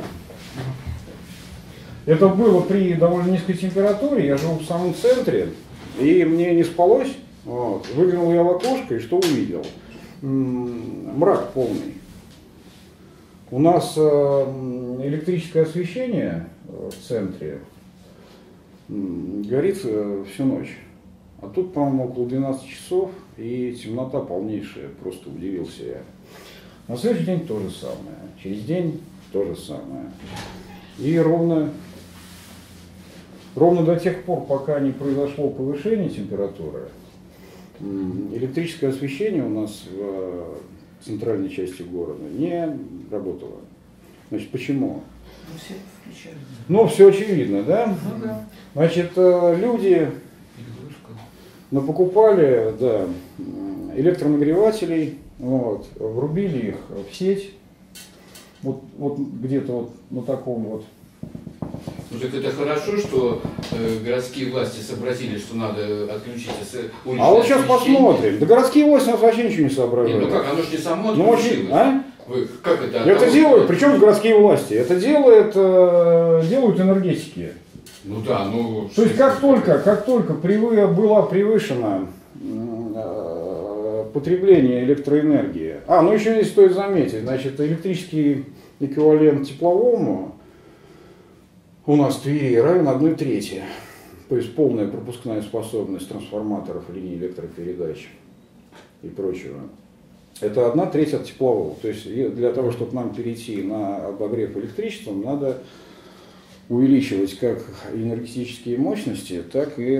это было при довольно низкой температуре, я живу в самом центре, и мне не спалось. Вот. Выглянул я в окошко, и что увидел? М-м, мрак полный. У нас э, электрическое освещение в центре м, горит э, всю ночь. А тут, по-моему, около двенадцати часов, и темнота полнейшая, просто удивился я. На следующий день то же самое, через день то же самое. И ровно, ровно до тех пор, пока не произошло повышение температуры, электрическое освещение у нас в центральной части города не работало. Значит, почему? Ну, все включают. Ну, все очевидно, да? Ну да. Значит, люди напокупали, да, электронагревателей, вот, врубили их в сеть, вот, вот где-то вот на таком вот. Ну так это хорошо, что э, городские власти сообразили, что надо отключить уличное А вот сейчас освещение. посмотрим. Да городские власти нас вообще ничего не Нет, соображают. ну как, оно же не само Ну, отключилось. очень, а? Вы, как это? от Это того, делают, что- причем городские власти, это делают, э, делают энергетики. Ну да, ну... То есть как только, как только превы- была превышена э, потребление электроэнергии, а, ну еще здесь стоит заметить, значит, электрический эквивалент тепловому у нас в Твери равен одной трети. То есть полная пропускная способность трансформаторов, линий электропередач и прочего. Это одна треть от теплового. То есть для того, чтобы нам перейти на обогрев электричеством, надо увеличивать как энергетические мощности, так и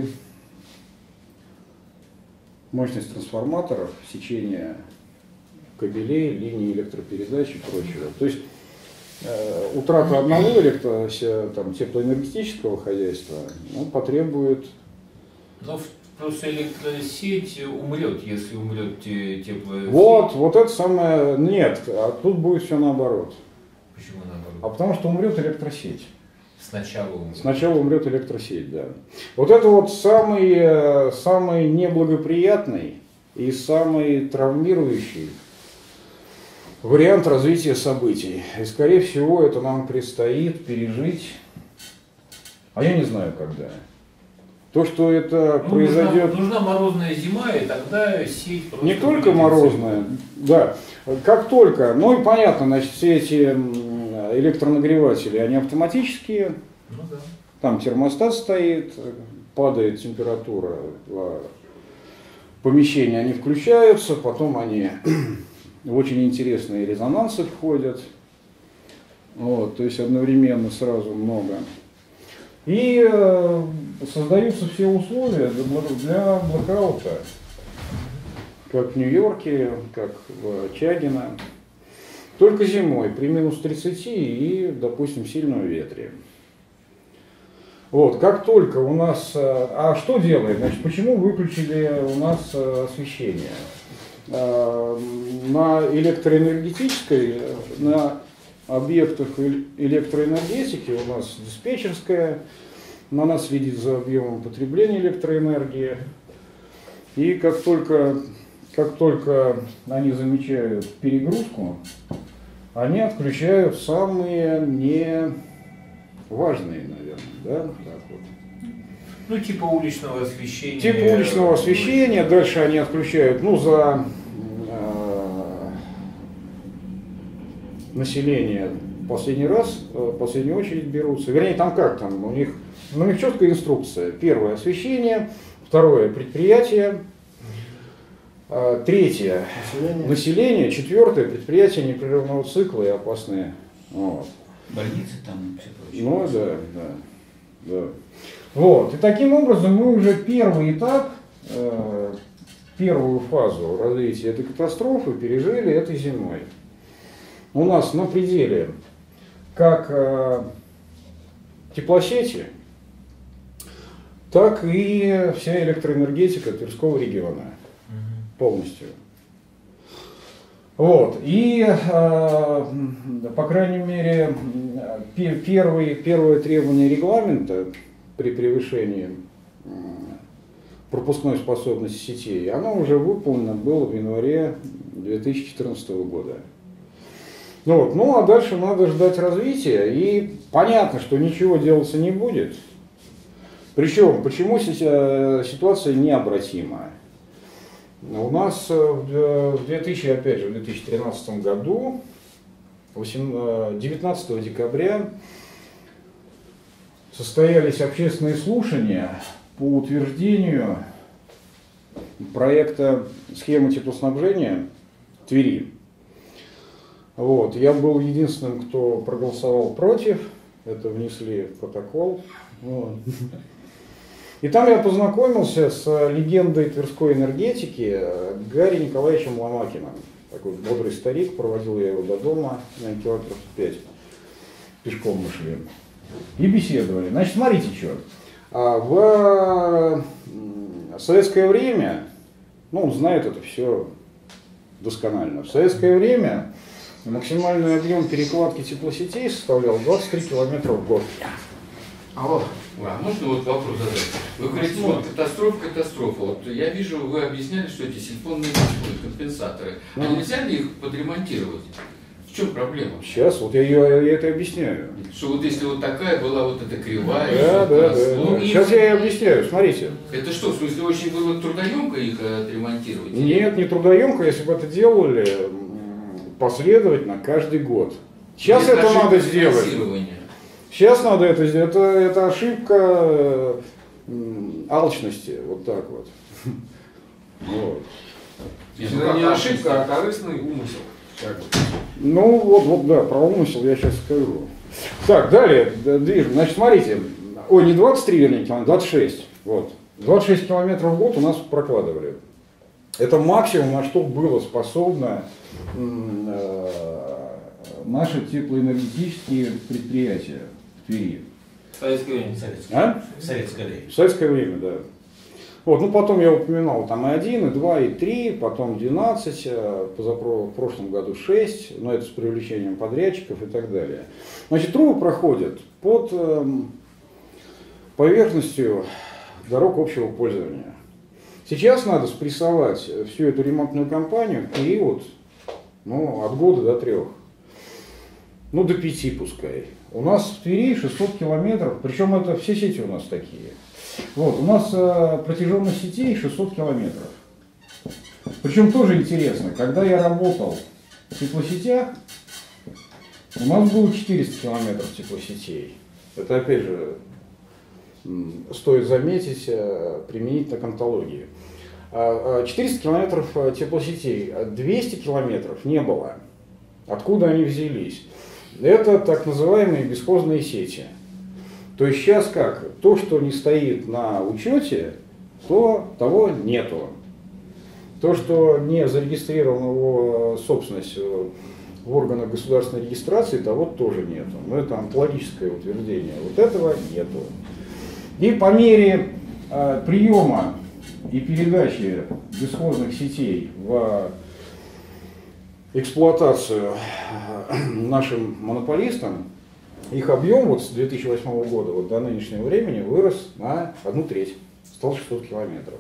мощность трансформаторов, сечение кабелей, линий электропередач и прочего. То есть э, утрата одного электро, там, теплоэнергетического хозяйства, ну, потребует. Но просто электросеть умрет, если умрет те- теплая Вот, сеть. вот это самое. Нет, а тут будет все наоборот. Почему наоборот? А потому что умрет электросеть. Сначала умрет. Сначала умрет электросеть, да. Вот это вот самый, э, самый неблагоприятный и самый травмирующий вариант развития событий. И, скорее всего, это нам предстоит пережить, а я не знаю когда. То, что это Ну, произойдет... нужна, нужна морозная зима, и тогда сеть просто Не только будет морозная, да. Как только, ну и понятно, значит, все эти м, электронагреватели, они автоматические, Ну да. там термостат стоит, падает температура в помещении, они включаются, потом они в очень интересные резонансы входят. Вот, то есть одновременно сразу много. И э, создаются все условия для, для блэкаута, как в Нью-Йорке, как в Чагино. Только зимой, при минус тридцати и, допустим, сильном ветре. Вот, как только у нас... А что делает? Значит, почему выключили у нас освещение? На электроэнергетической, на объектах электроэнергетики у нас диспетчерская, она следит за объемом потребления электроэнергии. И как только, как только они замечают перегрузку, они отключают самые неважные, наверное, да, так вот. Ну, типа уличного освещения. Типа уличного освещения, дальше они отключают, ну, за э, население последний раз, в последнюю очередь берутся. Вернее, там как там, у них, ну, у них четкая инструкция. Первое освещение, второе предприятие, э, третье население. население, четвертое предприятие непрерывного цикла и опасные. Вот. Больницы там все прочее. Ну да, да, да. Вот. И таким образом мы уже первый этап, э, первую фазу развития этой катастрофы пережили этой зимой. У нас на пределе как э, теплосети, так и вся электроэнергетика Тверского региона полностью. Вот. И, э, по крайней мере, первые, первое требование регламента при превышении пропускной способности сетей, оно уже выполнено было в январе две тысячи четырнадцатого года. Ну, вот. Ну а дальше надо ждать развития, и понятно, что ничего делаться не будет. Причем, почему ситуация необратимая? У нас в две тысячи, опять же, в две тысячи тринадцатом году, девятнадцатого декабря, состоялись общественные слушания по утверждению проекта схемы теплоснабжения Твери. Вот. Я был единственным, кто проголосовал против, это внесли в протокол. Вот. И там я познакомился с легендой тверской энергетики Гарри Николаевичем Ломакиным. Такой бодрый старик, проводил я его до дома, на километров пять, пешком мы шли. И беседовали. Значит, смотрите, что. В советское время, ну, он знает это все досконально, в советское время максимальный объем перекладки теплосетей составлял двадцать три километра в год. Алло. А можно вот вопрос задать? Вы говорите, вот катастрофа, катастрофа. Вот я вижу, вы объясняли, что эти сильфонные компенсаторы. А Ну. нельзя ли их подремонтировать? В чем проблема? Сейчас, вот я, я, я это объясняю. Что вот если вот такая была вот эта кривая, Да, всё да, росло, да, да. и- Сейчас я и объясняю, смотрите. Это что, в смысле, очень было трудоемко их отремонтировать? Нет, не трудоемко, если бы это делали м, последовательно каждый год. Сейчас Без это ошибок надо сделать. финансирования. Сейчас надо это сделать. Это, это ошибка м, алчности. Вот так вот. Вот. Нет, Это ну, не как ошибка, а корыстный умысел. Как бы. Ну вот, вот, да, про умысел я сейчас скажу. Так, далее д- движем. Значит, смотрите. Ой, не двадцать три, вернее, километров, двадцать шесть. Вот. двадцать шесть километров в год у нас прокладывали. Это максимум, на что было способно м, э, наши теплоэнергетические предприятия в Твери. Советское время. Советское. А? Советское время. В советское время, да. Вот, ну потом я упоминал там и один, и два, и три, потом двенадцать, а позапро- в прошлом году шесть, но это с привлечением подрядчиков и так далее. Значит, трубы проходят под эм, поверхностью дорог общего пользования. Сейчас надо спрессовать всю эту ремонтную кампанию в период, ну, от года до трех. Ну, до пяти пускай. У нас в Твери шестьсот километров, причем это все сети у нас такие. Вот, у нас э, протяженность сетей шестьсот километров. Причем тоже интересно, когда я работал в теплосетях, у нас было четыреста километров теплосетей. Это опять же м, стоит заметить э, применительно к онтологии. А, а, четыреста километров э, теплосетей, а двести километров не было. Откуда они взялись? это так называемые бесхозные сети. То есть сейчас как? То, что не стоит на учете, то того нету. То, что не зарегистрировано его собственность в органах государственной регистрации, того тоже нету. Но это онтологическое утверждение. Вот этого нету. И по мере э, приема и передачи бесхозных сетей в эксплуатацию нашим монополистам, их объем вот с две тысячи восьмого года вот до нынешнего времени вырос на одну треть, стал шестьсот километров.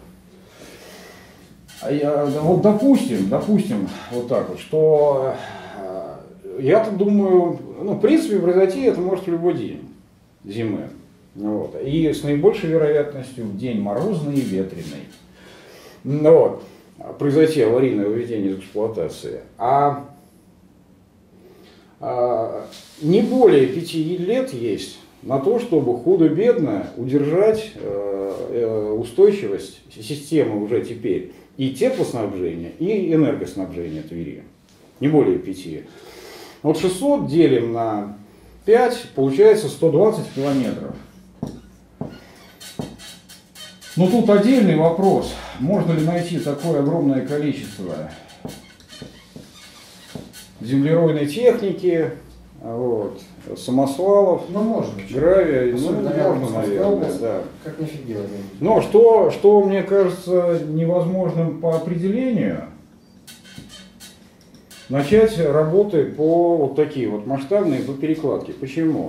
А я, вот допустим, допустим, вот так вот, что я-то думаю, ну, в принципе, произойти это может в любой день зимы. Вот. И с наибольшей вероятностью в день морозный и ветреный. Вот. Произойти аварийное выведение из эксплуатации. А, а не более пяти лет есть на то, чтобы худо-бедно удержать э, устойчивость системы уже теперь и теплоснабжения, и энергоснабжения Твери. Не более пяти. Вот шестьсот делим на пять, получается сто двадцать километров. Но тут отдельный вопрос, можно ли найти такое огромное количество землеройной техники, вот, самосвалов, Ну, можно. гравия, ну, Особенно можно, рядом с наверное, Москвой, да. Как нифиг делать. Но что, что мне кажется невозможным по определению, начать работы по вот такие вот масштабные, по перекладке. Почему?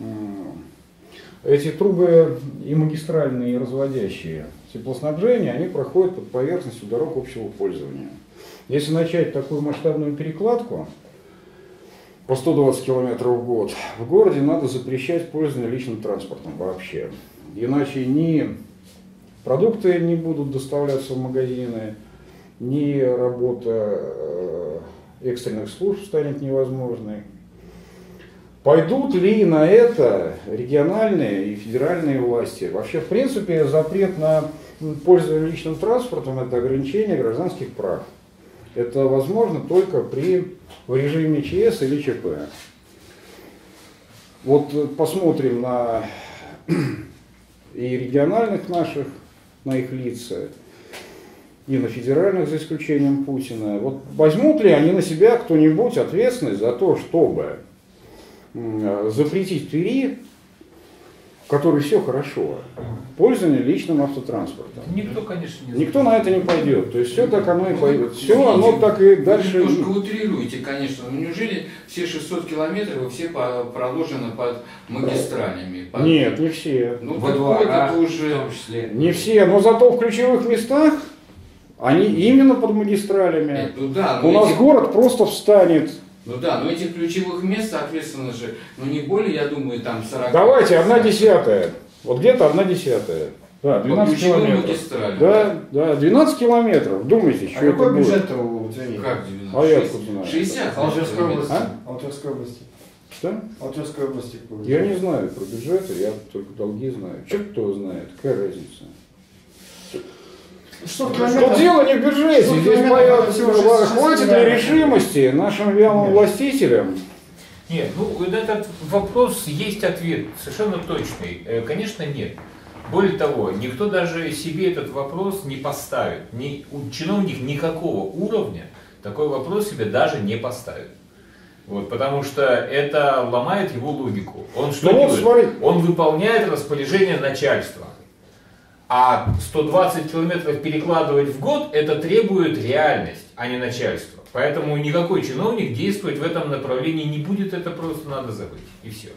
Эти трубы и магистральные, и разводящие теплоснабжения, они проходят под поверхностью дорог общего пользования. Если начать такую масштабную перекладку по сто двадцать километров в год, в городе надо запрещать пользование личным транспортом вообще. Иначе ни продукты не будут доставляться в магазины, ни работа экстренных служб станет невозможной. Пойдут ли на это региональные и федеральные власти? Вообще, в принципе, запрет на пользование личным транспортом – это ограничение гражданских прав. Это возможно только при в режиме ЧС или ЧП. Вот посмотрим на и региональных наших, на их лица, и на федеральных, за исключением Путина. Вот возьмут ли они на себя кто-нибудь ответственность за то, чтобы запретить Твери, в которой все хорошо, пользование личным автотранспортом? Никто, конечно, не Никто на это не пойдет. То есть все так оно и пойдет. Все оно так и дальше. Вы немножко утрируете, конечно. Но неужели все шестьсот километров вы все по, проложены под магистралями? Под... Нет, не все. Ну, Во так двора, вот это уже... в том числе. Не все, но зато в ключевых местах они именно под магистралями. Нет, ну да, но У нас эти- город просто встанет. Ну да, но этих ключевых мест, соответственно же, ну не более, я думаю, там сорок. Давайте, одна десятая. Вот где-то одна десятая. Да, двенадцать ключевым километров. магистралям, Да, да, двенадцать километров. Думайте, что А это какой будет. бюджет у Твери? Как девяносто? А я откуда знаю? шестьдесят. Алжирской области. А? Алжирской области. Что? Алжирской области. какой Я бюджет? не знаю про бюджеты, я только долги знаю. Черт кто знает, какая разница. Что Что дело не в бюджете, Что здесь километров боятся, всего шестьдесят хватит ли километров? решимости нашим вялым властителям. Нет, ну вот этот вопрос есть ответ совершенно точный. Э, Конечно, нет. Более того, никто даже себе этот вопрос не поставит. Ни, у- чиновник никакого уровня такой вопрос себе даже не поставит. Вот, потому что это ломает его логику. Он что Ну вот, делает? смотри. Он выполняет распоряжение начальства. А сто двадцать километров перекладывать в год, это требует реальность, а не начальство. Поэтому никакой чиновник действовать в этом направлении не будет, это просто надо забыть. И все.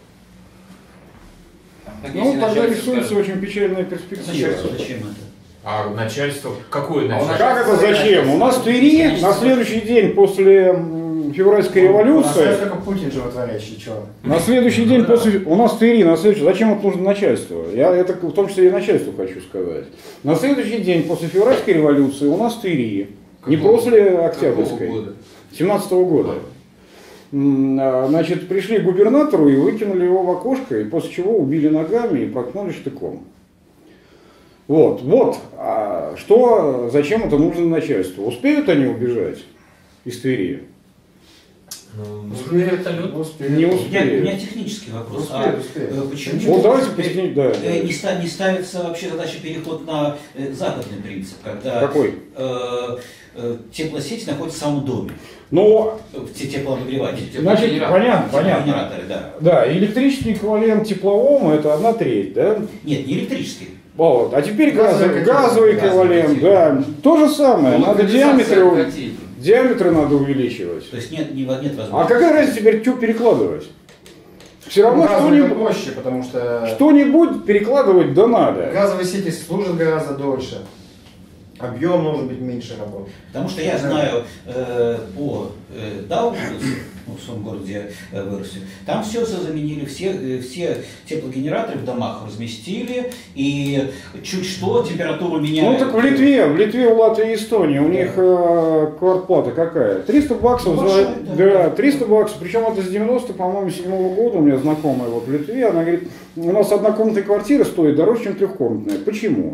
Так, Ну, если тогда начальство рисуется скажет, очень печальная перспектива. Зачем, зачем это? А начальство, какое А у нас начальство? Как это зачем? У нас в Твери на следующий день после м, февральской революции, У нас только Путин животворящий, что? на следующий день после, у нас в Твери, на следующий, зачем это нужно начальство? Я это в том числе и начальству хочу сказать. На следующий день после февральской революции у нас в Твери, не Какого- после какого Октябрьской, года? семнадцатого года, м, а, значит, пришли к губернатору и выкинули его в окошко, и после чего убили ногами и проткнули штыком. Вот, вот, а что, зачем это нужно начальству? Успеют они убежать из Твери? Ну, нужен вертолет. Успеет. Не У меня, у успеет. меня технический вопрос. Успеет, А, успеет. э, почему Вот давайте теперь, потихоньку, да. э, не, ста- не ставится вообще задача переход на э, западный принцип, когда Какой? э, э, теплосеть находится в самом доме, Ну, в те- теплообогреватель. значит, Теплогенератор. понятно, понятно. Теплогенераторы, да. Да, электрический эквивалент тепловому это одна треть, да? Нет, не электрический. Вот. А теперь Газовый газовый, газовый котельный. эквивалент, да. То же самое, Ну, надо локализация диаметры, котельной. диаметры надо увеличивать. То есть нет, не, нет возможности. А какая разница теперь, что перекладывать? Все равно Газовый это что-нибудь, проще, потому что что-нибудь перекладывать да надо. газовые сети служат гораздо дольше. Объем должен быть меньше работы. Потому что я знаю э, по э, Даугавпилсу, ну, в своем городе э, выросли, там все заменили, все, э, все теплогенераторы в домах разместили, и чуть что температуру Ну меняют. так в Литве, в Литве, в Латвии и Эстонии у них э, квартплата какая? триста баксов Ну, за... большой, да. Да, триста баксов, причем это с девяносто, по-моему, седьмого года, у меня знакомая вот в Литве, она говорит, у нас однокомнатная квартира стоит дороже, чем трехкомнатная. Почему?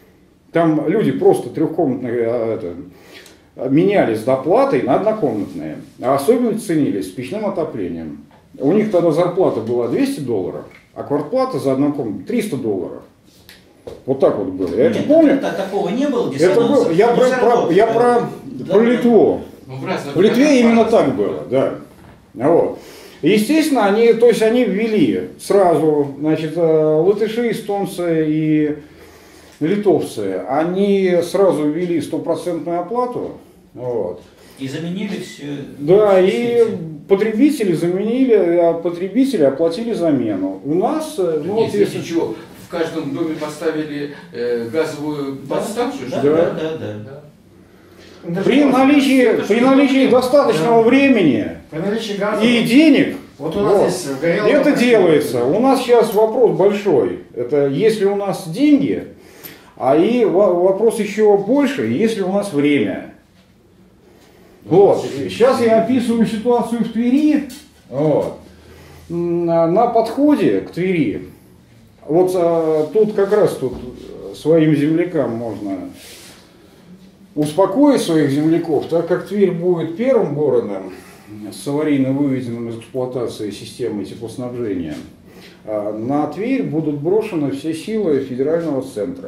Там люди просто трехкомнатные а, это, менялись доплатой на однокомнатные, а особенно ценились с печным отоплением. У них тогда зарплата была двести долларов, а квартплата за однокомнатную триста долларов. Вот так вот было. Я Нет, это помню. та- такого не было, Это диссонанса. было, я Но про, всё равно, про- я э, про, да, про Литву. Ну, в разных В Литве городах именно по-разному. так было, да. Вот. Естественно, они, то есть они ввели сразу, значит, э, латыши, эстонцы и литовцы, они сразу ввели стопроцентную оплату. Вот. И заменили все. Да, и потребители заменили, а потребители оплатили замену. У нас, э, ну Нет, вот если если... чего, в каждом доме поставили э, газовую подстанцию, Да, что ли? да, да, да. Ну, даже При просто- наличии, это при что наличии такое? достаточного Да. времени При наличии газа. и денег, Вот у нас вот, здесь горело. это как- делается. У нас сейчас вопрос большой. Это если у нас деньги, а и во- вопрос еще больше, если у нас время. Вот. Сейчас я описываю ситуацию в Твери. Вот. На, на подходе к Твери. Вот а, тут как раз тут своим землякам можно успокоить своих земляков, так как Тверь будет первым городом с аварийно выведенным из эксплуатации системой теплоснабжения. а На Тверь будут брошены все силы федерального центра.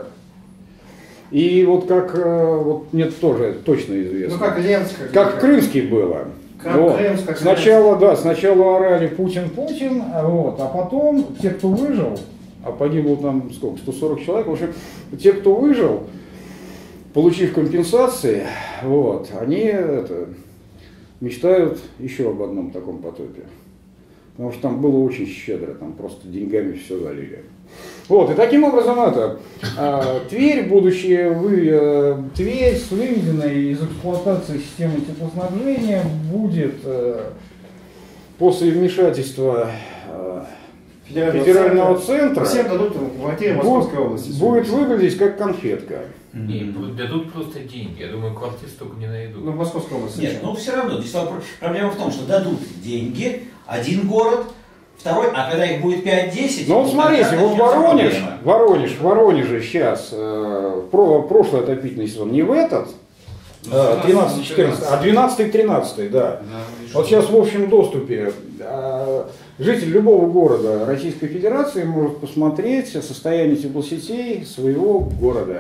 И вот как, э, вот мне тоже точно известно. Ну как Ленск. Как в Крымске было. Как Вот. Крымск, как Сначала, да, сначала орали Путин, Путин, а вот, а потом те, кто выжил, а погибло там сколько, сто сорок человек, в общем, те, кто выжил, получив компенсации, вот, они это, мечтают еще об одном таком потопе. Потому что там было очень щедро, там просто деньгами все залили. Вот, и таким образом это, э, Тверь, будучи вы, э, Тверь с выведенной из эксплуатации системы теплоснабжения будет э, после вмешательства э, Федерального, федерального центра, Всем дадут квартиры в будет, Московской области. будет выглядеть как конфетка. Не, дадут просто деньги. Я думаю, квартир столько не найдут. Ну, в Московской области. Нет, ну все равно, здесь вопро- проблема в том, что дадут деньги, один город, второй, а когда их будет пять-десять... Ну вот смотрите, тогда вот начнется Воронеж, проблема. Воронеж, в Воронеже сейчас, э, про, прошлый отопительный сезон, не в этот, Ну, тринадцатый-четырнадцатый, а двенадцатый-тринадцатый, да. Да, Вот сейчас в общем доступе э, житель любого города Российской Федерации может посмотреть состояние теплосетей своего города.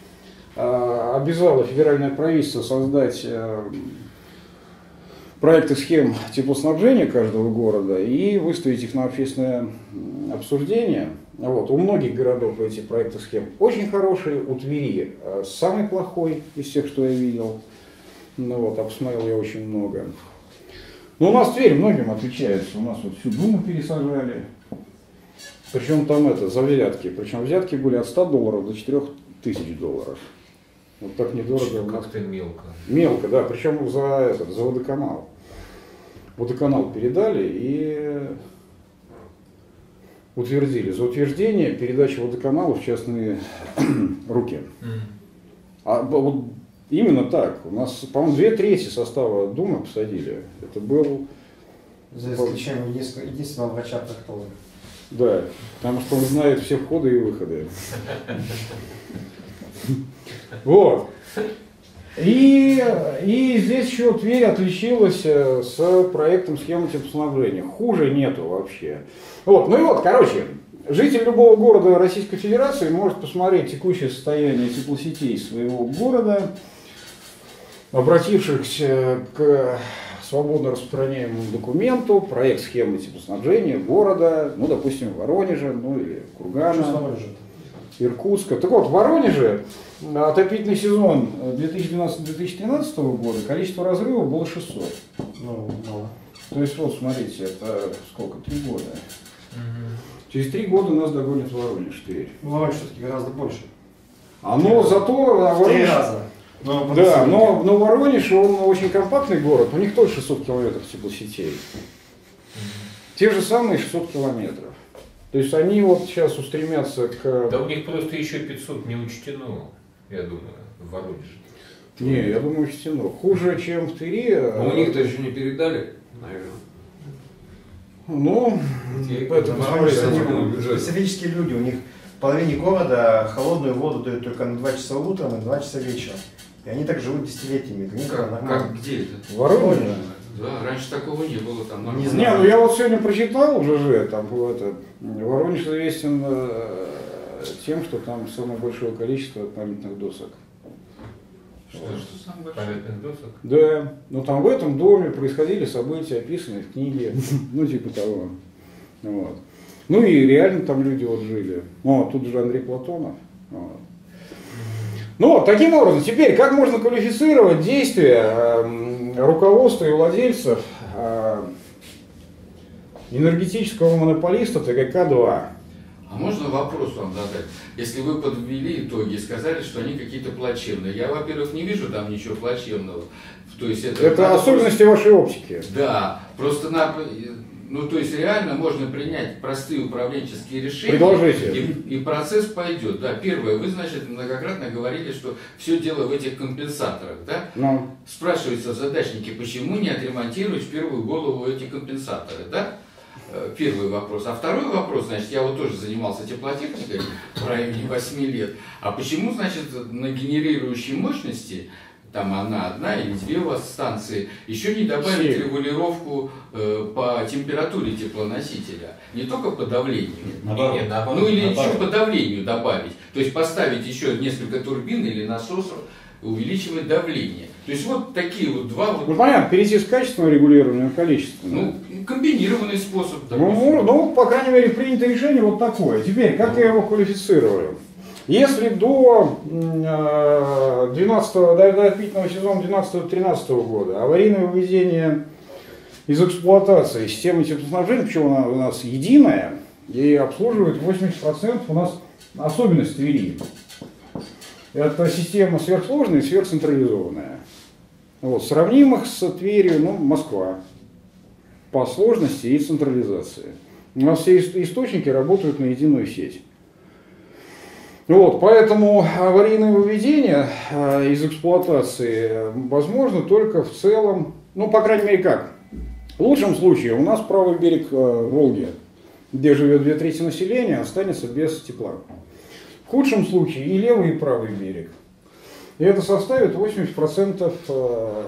Э, Обязало федеральное правительство создать э, проекты схем теплоснабжения каждого города и выставить их на общественное м, обсуждение. Вот. У многих городов эти проекты схем очень хорошие, у Твери э, самый плохой из всех, что я видел. Ну вот, а посмотрел я очень много. Но у нас Тверь многим отличается. У нас вот всю Думу пересажали. Причем там это, за взятки. Причем взятки были от ста долларов до четырёх тысяч долларов. Вот так недорого. у нас. Как-то мелко. Мелко, да, причем за этот, за водоканал. Водоканал передали и утвердили. За утверждение передачи водоканалу в частные руки. М. А вот именно так. У нас, по-моему, две трети состава Думы посадили. Это был, За исключением единственного, единственного врача-проктолога. да, потому что он знает все входы и выходы. Вот. И, и здесь еще Тверь отличилась с проектом схемы теплоснабжения. Хуже нету вообще. Вот, ну и вот, короче, житель любого города Российской Федерации может посмотреть текущее состояние теплосетей своего города, обратившись к свободно распространяемому документу, проект схемы теплоснабжения города, ну, допустим, Воронежа, ну, или Кургана, Иркутска. Так вот, в Воронеже отопительный сезон две тысячи двенадцатого — две тысячи тринадцатого года количество разрывов было шестьсот. Ну, мало. То есть, вот, смотрите, это сколько? Три года. Через три года нас догонит Воронеж, Тверь. Ну, Воронеж все-таки гораздо больше. А но зато В три Воронеж... раза. Но по Да, населению. но, но Воронеж, он очень компактный город, у них тоже шестьсот километров теплосетей. Те же самые шестьсот километров. То есть они вот сейчас устремятся к... Да у них просто еще пятьсот не учтено, я думаю, в Воронеже. Не, я думаю, учтено. Хуже, чем в Твери. Но у них-то еще не передали, наверное. Ну, это Воронеж, посмотрите. они по-моему, бюджет. специфические люди, у них в половине города холодную воду дают только на два часа утром и на два часа вечером. И они так живут десятилетиями. Для них это Как, нормально. как, где это? В Воронеже? Да, раньше такого не было, там Не нормально. знаю. Не, ну я вот сегодня прочитал уже же, там это, Воронеж известен э, тем, что там самое большое количество памятных досок. Что, что самое большое? Памятных досок. Да, но там в этом доме происходили события, описанные в книге, ну типа того. Вот. Ну и реально там люди вот жили. Ну, тут же Андрей Платонов. Вот. Ну вот, таким образом, теперь как можно квалифицировать действия э, руководства и владельцев э, энергетического монополиста Т Г К два? А можно вопрос вам задать? Если вы подвели итоги и сказали, что они какие-то плачевные. Я, во-первых, не вижу там ничего плачевного. То есть это, Это особенности вашей оптики. Да, просто на, ну то есть реально можно принять простые управленческие решения. Предложите. И, и процесс пойдет. Да, первое, вы, значит, многократно говорили, что все дело в этих компенсаторах, да? Ну, Спрашиваются задачники, почему не отремонтировать в первую голову эти компенсаторы, да? Э, Первый вопрос. А второй вопрос, значит, я вот тоже занимался теплотехникой в районе восьми лет. А почему, значит, на генерирующей мощности, там она одна или две у вас станции, еще не добавить Семь. регулировку э, по температуре теплоносителя, не только по давлению, Наоборот. Не, наоборот, ну или наоборот. еще по давлению добавить, то есть поставить еще несколько турбин или насосов, увеличивать давление. То есть вот такие вот два вот, ну понятно, перейти с качественного регулирования на количественное. ну, комбинированный способ. Ну, допустим. ну, ну, по крайней мере, принято решение вот такое. Теперь, как я его квалифицирую? Если до двенадцатого, до отопительного сезона двенадцатого-тринадцатого года аварийное выведение из эксплуатации системы теплоснабжения, причем она у нас единая, и обслуживает восемьдесят процентов у нас особенность Твери. Это система сверхсложная и сверхцентрализованная. Вот, сравнимых с Тверью, ну, Москва по сложности и централизации. У нас все источники работают на единую сеть. Вот, поэтому аварийное выведение э, из эксплуатации возможно только в целом, ну, по крайней мере, как? В лучшем случае у нас правый берег э, Волги, где живет две трети населения, останется без тепла. В худшем случае и левый, и правый берег. И это составит восемьдесят процентов э,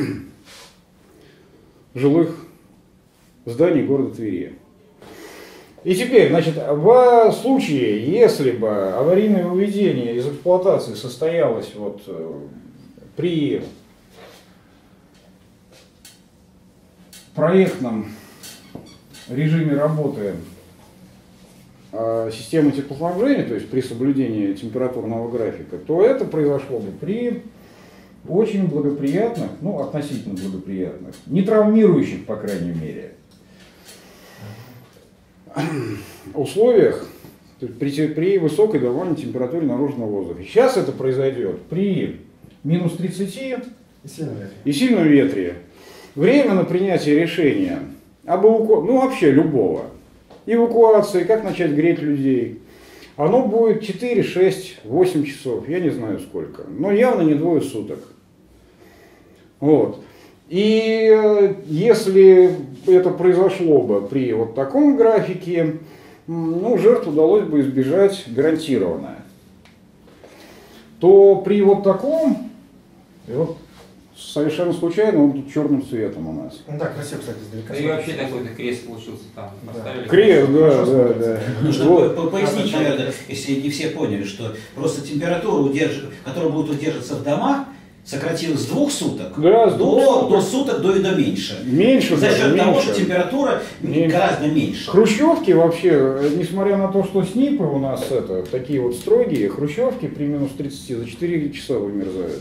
жилых зданий города Твери. И теперь, значит, в случае, если бы аварийное выведение из эксплуатации состоялось вот э, при проектном режиме работы э, системы теплоснабжения, то есть при соблюдении температурного графика, то это произошло бы при очень благоприятных, ну, относительно благоприятных, не травмирующих, по крайней мере, условиях, то есть при, при высокой довольно температуре наружного воздуха. Сейчас это произойдет при минус тридцати И сильно ветер. и сильном ветре. Время на принятие решения об эваку... ну вообще любого, эвакуации, как начать греть людей, оно будет четыре, шесть, восемь часов, я не знаю сколько, но явно не двое суток. Вот. И если это произошло бы при вот таком графике, ну, жертв удалось бы избежать гарантированно. То при вот таком И вот совершенно случайно он тут черным цветом у нас. Ну да, красиво, кстати, издалека. Да и вообще такой-то крест получился там. Поставили Крест, да, да, да. Нужно Вот. по- пояснить, наверное, если не все поняли, что просто температура, удерж... которая будет удерживаться в домах, сократилась с двух суток Да, с двух до, суток. до суток до и до меньше. Меньше За даже, счет того, меньше. что температура Меньше. гораздо меньше. Хрущевки вообще, несмотря на то, что СНИПы у нас это, такие вот строгие, хрущевки при минус тридцати за четыре часа вымерзают.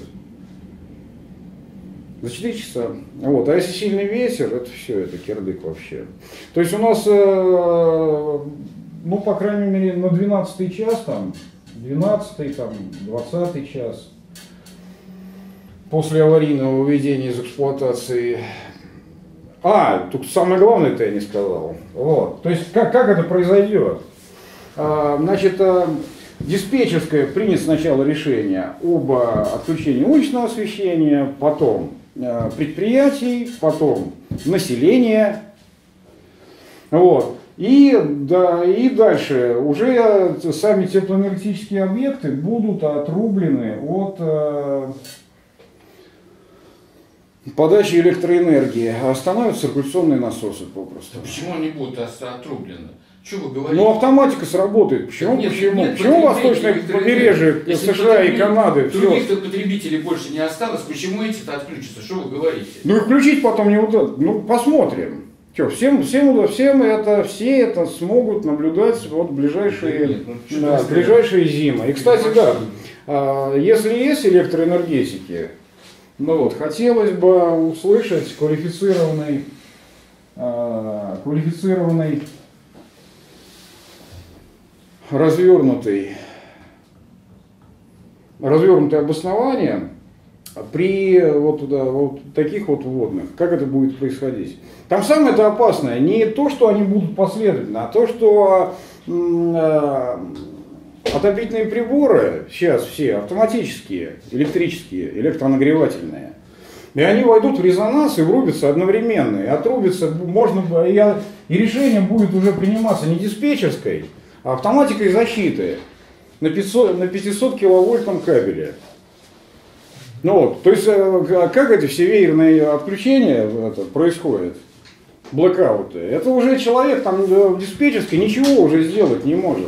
За четыре часа. Вот. А если сильный ветер, это все, это кирдык вообще. То есть у нас, э, ну, по крайней мере, на двенадцатый час, там, двенадцатый, там, двадцатый час, после аварийного выведения из эксплуатации. А, тут самое главное-то я не сказал. Вот. То есть как, как это произойдет? А, значит, а, диспетчерская принят сначала решение об отключении уличного освещения, потом а, предприятий, потом населения. Вот. И, да, и дальше уже сами теплоэнергетические объекты будут отрублены от а, подачи электроэнергии, а остановятся циркуляционные насосы попросту. Почему они будут ос- отрублены? Что вы говорите? Ну, автоматика сработает. Почему? Нет, Почему? нет, Почему потребителей восточное электроэнергии? побережье Если США и потребителей- Канады? Все. Других-то потребителей больше не осталось, почему эти-то отключатся? Что вы говорите? Ну и включить потом не удастся. Ну, посмотрим. Что, всем, всем, уда- всем это, все это смогут наблюдать вот в ближайшие, Нет, ну, что да, ты ближайшие зимы. И, кстати, да, а, если есть электроэнергетики, ну вот, хотелось бы услышать квалифицированный, а, квалифицированный, развернутый, развернутое обоснование при вот, да, вот таких вот вводных, как это будет происходить. Там самое-то опасное не то, что они будут последовательно, а то, что м, э, отопительные приборы сейчас все автоматические, электрические, электронагревательные, и они войдут в резонанс и врубятся одновременно. И отрубиться можно, и, и решение будет уже приниматься не диспетчерской, а автоматикой защиты на пятьсот, на пятисот киловольтном кабеле. Ну вот, то есть, как эти все веерные отключения это, происходят, блэкауты, это уже человек там в диспетчерской ничего уже сделать не может.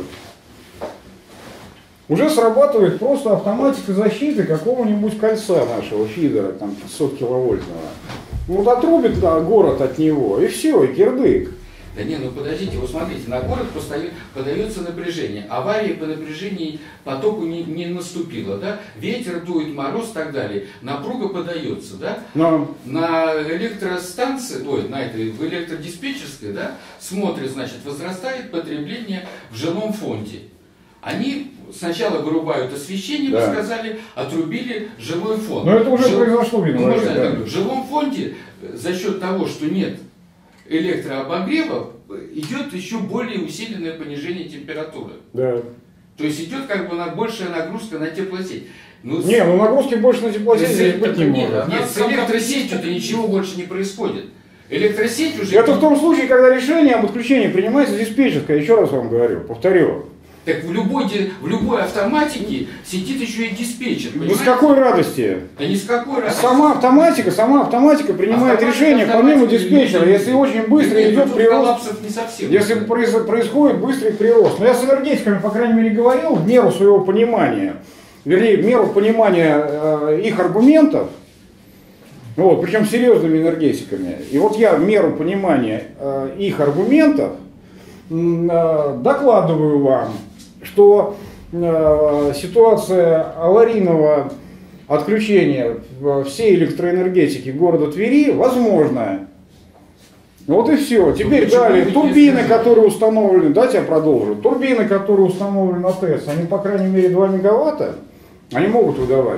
Уже срабатывает просто автоматика защиты какого-нибудь кольца нашего фидера, там пятьсот киловольтного. Вот отрубит да, город от него, и все, и кирдык. Да не, ну подождите, вот смотрите, на город постаю- подается напряжение, аварии по напряжению потоку не, не наступило, да, ветер дует, мороз и так далее, напруга подается, да, Но на электростанции, ой, на этой, в электродиспетчерской, да, смотрят, значит, возрастает потребление в жилом фонде. Они сначала вырубают освещение, Да. вы сказали, отрубили жилой фонд. Но это уже Жил- произошло в Ну, январе, можно я да. так говорю? В жилом фонде э, за счет того, что нет электрообогрева, э, идет еще более усиленное понижение температуры. да. То есть идет как бы на большая нагрузка на теплосеть. Ну, с- Не, ну нагрузки больше на теплосеть с- здесь быть не нет, может. нет, с электросетью-то ничего больше не происходит. Электросеть уже... Это в том случае, когда решение об отключении принимается диспетчерское, еще раз вам говорю, повторю. Так в любой, ди- в любой автоматике сидит еще и диспетчер, Ни с понимаете? какой радости. Да ни с какой радости. Сама автоматика, сама автоматика принимает Автоматика, решение автоматика, помимо диспетчера, не- если очень быстро Да нет, идет тут прирост. коллапсов не совсем. Если произ- происходит быстрый прирост. Но я с энергетиками, по крайней мере, говорил в меру своего понимания, вернее, в меру понимания э, их аргументов, вот, причем серьезными энергетиками. И вот я в меру понимания э, их аргументов м, э, докладываю вам, что э, ситуация аварийного отключения всей электроэнергетики города Твери возможна. Вот и все. Теперь почему далее вы не турбины, сказали? которые установлены, дайте я продолжу. Турбины, которые установлены на ТЭЦ, они по крайней мере два мегаватта, они могут выдавать.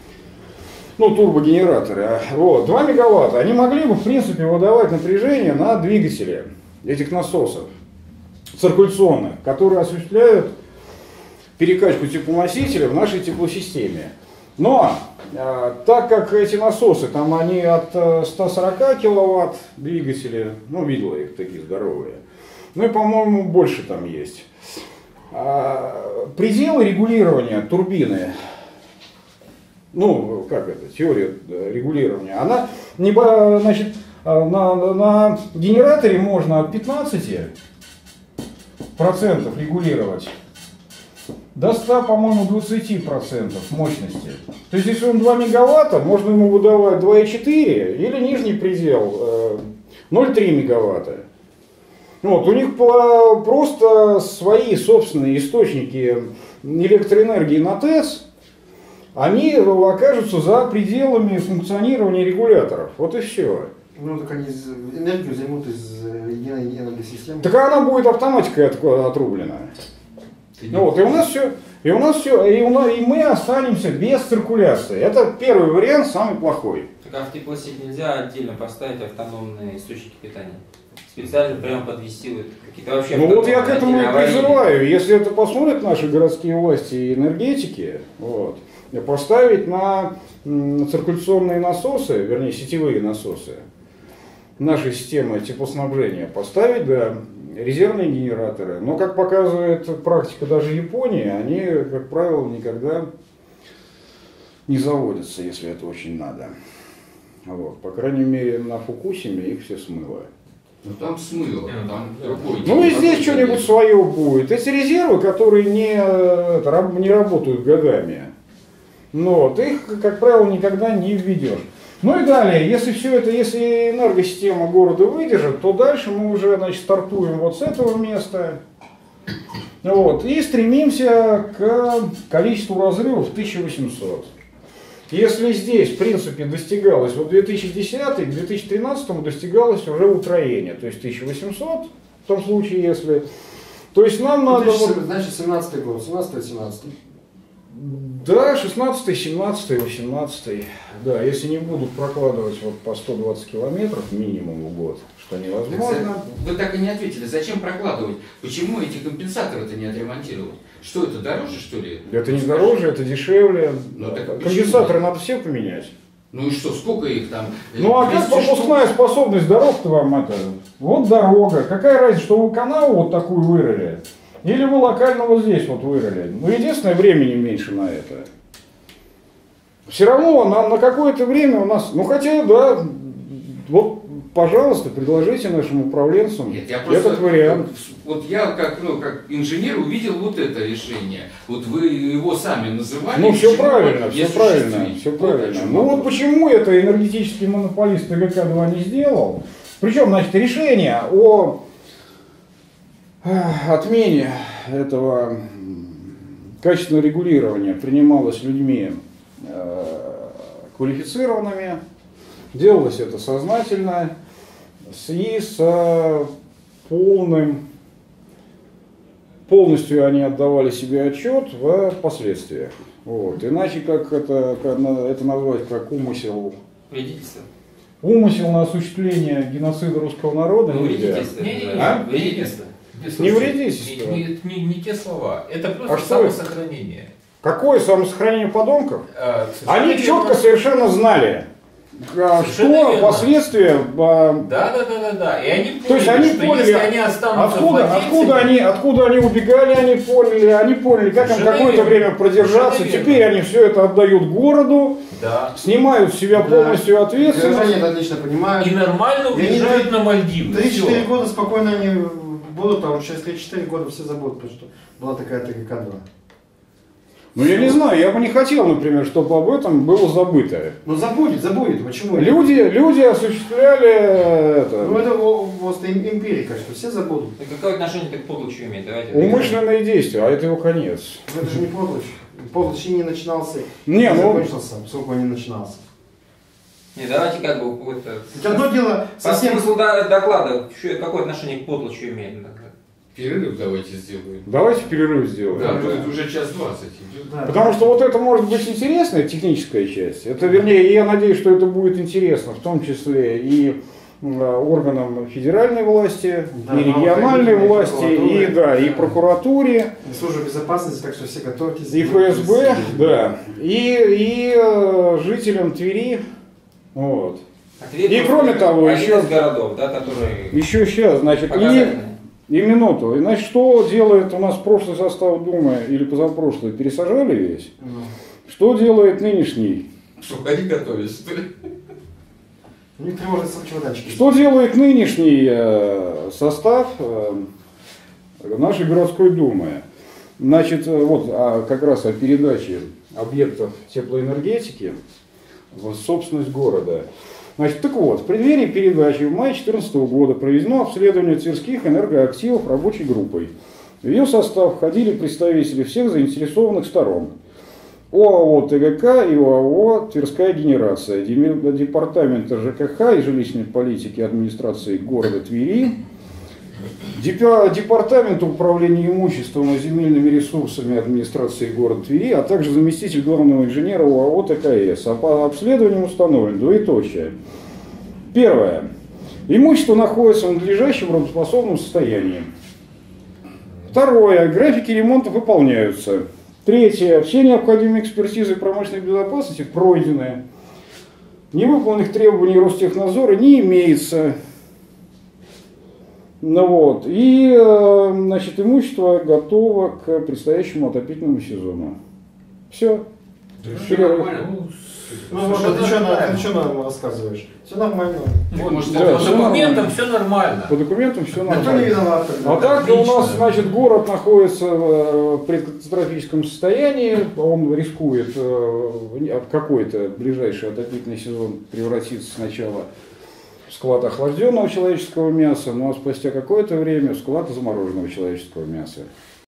Ну, турбогенераторы. а, Вот, два мегаватта. Они могли бы, в принципе, выдавать напряжение на двигатели этих насосов циркуляционных, которые осуществляют перекачку теплоносителя в нашей теплосистеме. Но, э, так как эти насосы, там они от э, ста сорока киловатт двигатели, ну, видела их такие здоровые, ну и, по-моему, больше там есть. А, пределы регулирования турбины ну, как это, теория регулирования, она, не, значит, на, на генераторе можно от пятнадцати процентов регулировать до ста, по-моему, двадцати процентов мощности. То есть, если он два мегаватта, можно ему выдавать два и четыре или нижний предел ноль целых три мегаватта. Вот, у них просто свои собственные источники электроэнергии на ТЭС, они окажутся за пределами функционирования регуляторов. Вот и все. Ну, так они энергию займут из единой энергосистемы. Так она будет автоматикой от, отрублена. Ну, вот, и у нас все, и у нас все, и, у нас, и мы останемся без циркуляции. Это первый вариант, самый плохой. Так а в теплосеть нельзя отдельно поставить автономные источники питания? Специально прямо подвести вот какие-то вообще... Ну вот я к этому и призываю. Если это посмотрят наши городские власти и энергетики, вот, поставить на циркуляционные насосы, вернее сетевые насосы нашей системы теплоснабжения, поставить, да, резервные генераторы. Но, как показывает практика даже Японии, они, как правило, никогда не заводятся, если это очень надо. Вот. По крайней мере, на Фукусиме их все смыло. Ну там смыло, там другой. Ну и здесь что-нибудь свое будет. Эти резервы, которые не, это, не работают годами, но вот, их, как правило, никогда не введешь. Ну и далее, если все это, если энергосистема города выдержит, то дальше мы уже, значит, стартуем вот с этого места. Вот, и стремимся к количеству разрывов тысяча восемьсот. Если здесь, в принципе, достигалось, вот две тысячи десятый, к две тысячи тринадцатому достигалось уже утроение, то есть тысяча восемьсот, в том случае, если... То есть нам надо... Вот, значит, семнадцатый год, семнадцатый семнадцатый. Да, шестнадцатый, семнадцатый, восемнадцатый. Да, если не будут прокладывать вот по сто двадцать километров минимум в год, что невозможно. Вы так и не ответили, зачем прокладывать? Почему эти компенсаторы-то не отремонтировать? Что это, дороже, что ли? Это не дороже, это дешевле. Ну, Да. так Компенсаторы надо все поменять. Ну и что, сколько их там? Ну а как пропускная штук? Способность дорог-то вам это? Вот дорога. Какая разница, что вы канал вот такую вырыли? Или вы локально вот здесь вот вырыли? Ну единственное, времени меньше на это. Все равно на, на какое-то время у нас, ну хотя да, вот пожалуйста, предложите нашим управленцам Нет, я этот просто, вариант. Вот я как, ну, как инженер увидел вот это решение. Вот вы его сами называли. Ну все правильно, все правильно, все правильно. Ну вот почему это энергетический монополист ТГК два не сделал? Причем, значит, решение о отмене этого качественного регулирования принималось людьми квалифицированными, делалось это сознательно и с полным, полностью они отдавали себе отчет в последствиях. Вот. Иначе как это, как это назвать, как умысел, Вредительство. умысел на осуществление геноцида русского народа Ну, нельзя. вредительство. Не, не, не, А? Вредительство. Не вредительство. Не, не, не, не те слова. Это просто А что самосохранение. Какое самосохранение подонков? А, Они четко совершенно знали, Совершенно что верно. последствия. Да, да, да, да, да. И они поняли, То есть они что поняли, если они останутся откуда, владельцами, откуда, они, откуда они убегали, они поняли, они поняли, как им Совершенно какое-то верно. время продержаться. Совершенно Теперь верно. они все это отдают городу, да. снимают с себя Да. полностью Горожане ответственность. это отлично понимают. И нормально И они уезжают на Мальдивы. три-четыре Всё. года спокойно они будут, а вот через три-четыре года все забудут, потому что была такая ТГК два. Ну я не знаю, я бы не хотел, например, чтобы об этом было забыто. Ну забудет, забудет, почему? Люди, люди осуществляли это, Ну это о- просто им- империка, что все забудут. Так какое отношение к подлучу имеет? Давайте. умышленные действия, а это его конец. Но это же не подлочь. Подлочь не начинался, Не, ну- закончился, поскольку он не начинался. Не, давайте как бы какое-то... Ведь одно дело По совсем... смыслу до- доклада, что- какое отношение к подлучу имеет? Перерыв давайте сделаем. Давайте перерыв сделаем. Да, будет уже час двадцать идет. Да. Потому что вот это может быть интересная техническая часть. Это, вернее, я надеюсь, что это будет интересно, в том числе и э, органам федеральной власти, Да, и региональной правоохранительной, власти, и, прокуратуре. да, и Да. прокуратуре, И служба безопасности, так что все готовьтесь. и ФСБ, да, и, и э, жителям Твери. Вот. И кроме того, один еще- из городов, да, которые Еще сейчас, значит, и, показательные. и минуту. Значит, что делает у нас прошлый состав Думы или позапрошлый? Пересажали весь? Ну, Что делает нынешний? Сухари готовишь, что ли? У них тревожные чемоданчики. Что делает нынешний э, состав э, нашей городской думы? Значит, э, вот а, как раз о передаче объектов теплоэнергетики в собственность города. Значит, так вот, в преддверии передачи в мае две тысячи четырнадцатого года проведено обследование тверских энергоактивов рабочей группой. В ее состав входили представители всех заинтересованных сторон. ОАО ТГК и ОАО «Тверская генерация», Департамента ЖКХ и жилищной политики администрации города Твери, Департамент управления имуществом и земельными ресурсами администрации города Твери, а также заместитель главного инженера ОАО ТКС. А по обследованиям установлено двоеточие. Первое. Имущество находится в надлежащем работоспособном состоянии. Второе. Графики ремонта выполняются. Третье. Все необходимые экспертизы промышленной безопасности пройдены. Невыполненных требований Ростехнадзора не имеется. Ну вот. И, значит, имущество готово к предстоящему отопительному сезону. Все. Все нормально. Ну, может, ты что, ты что нам рассказываешь? Все нормально. Вот, может, Да, это По всё документам нормально. все нормально. По документам все Никто не нормально. виноват. тогда. А так у Отлично. нас, значит, город находится в предкатастрофическом состоянии, он рискует э, в какой-то ближайший отопительный сезон превратиться сначала в склад охлажденного человеческого мяса, ну а спустя какое-то время в склад замороженного человеческого мяса.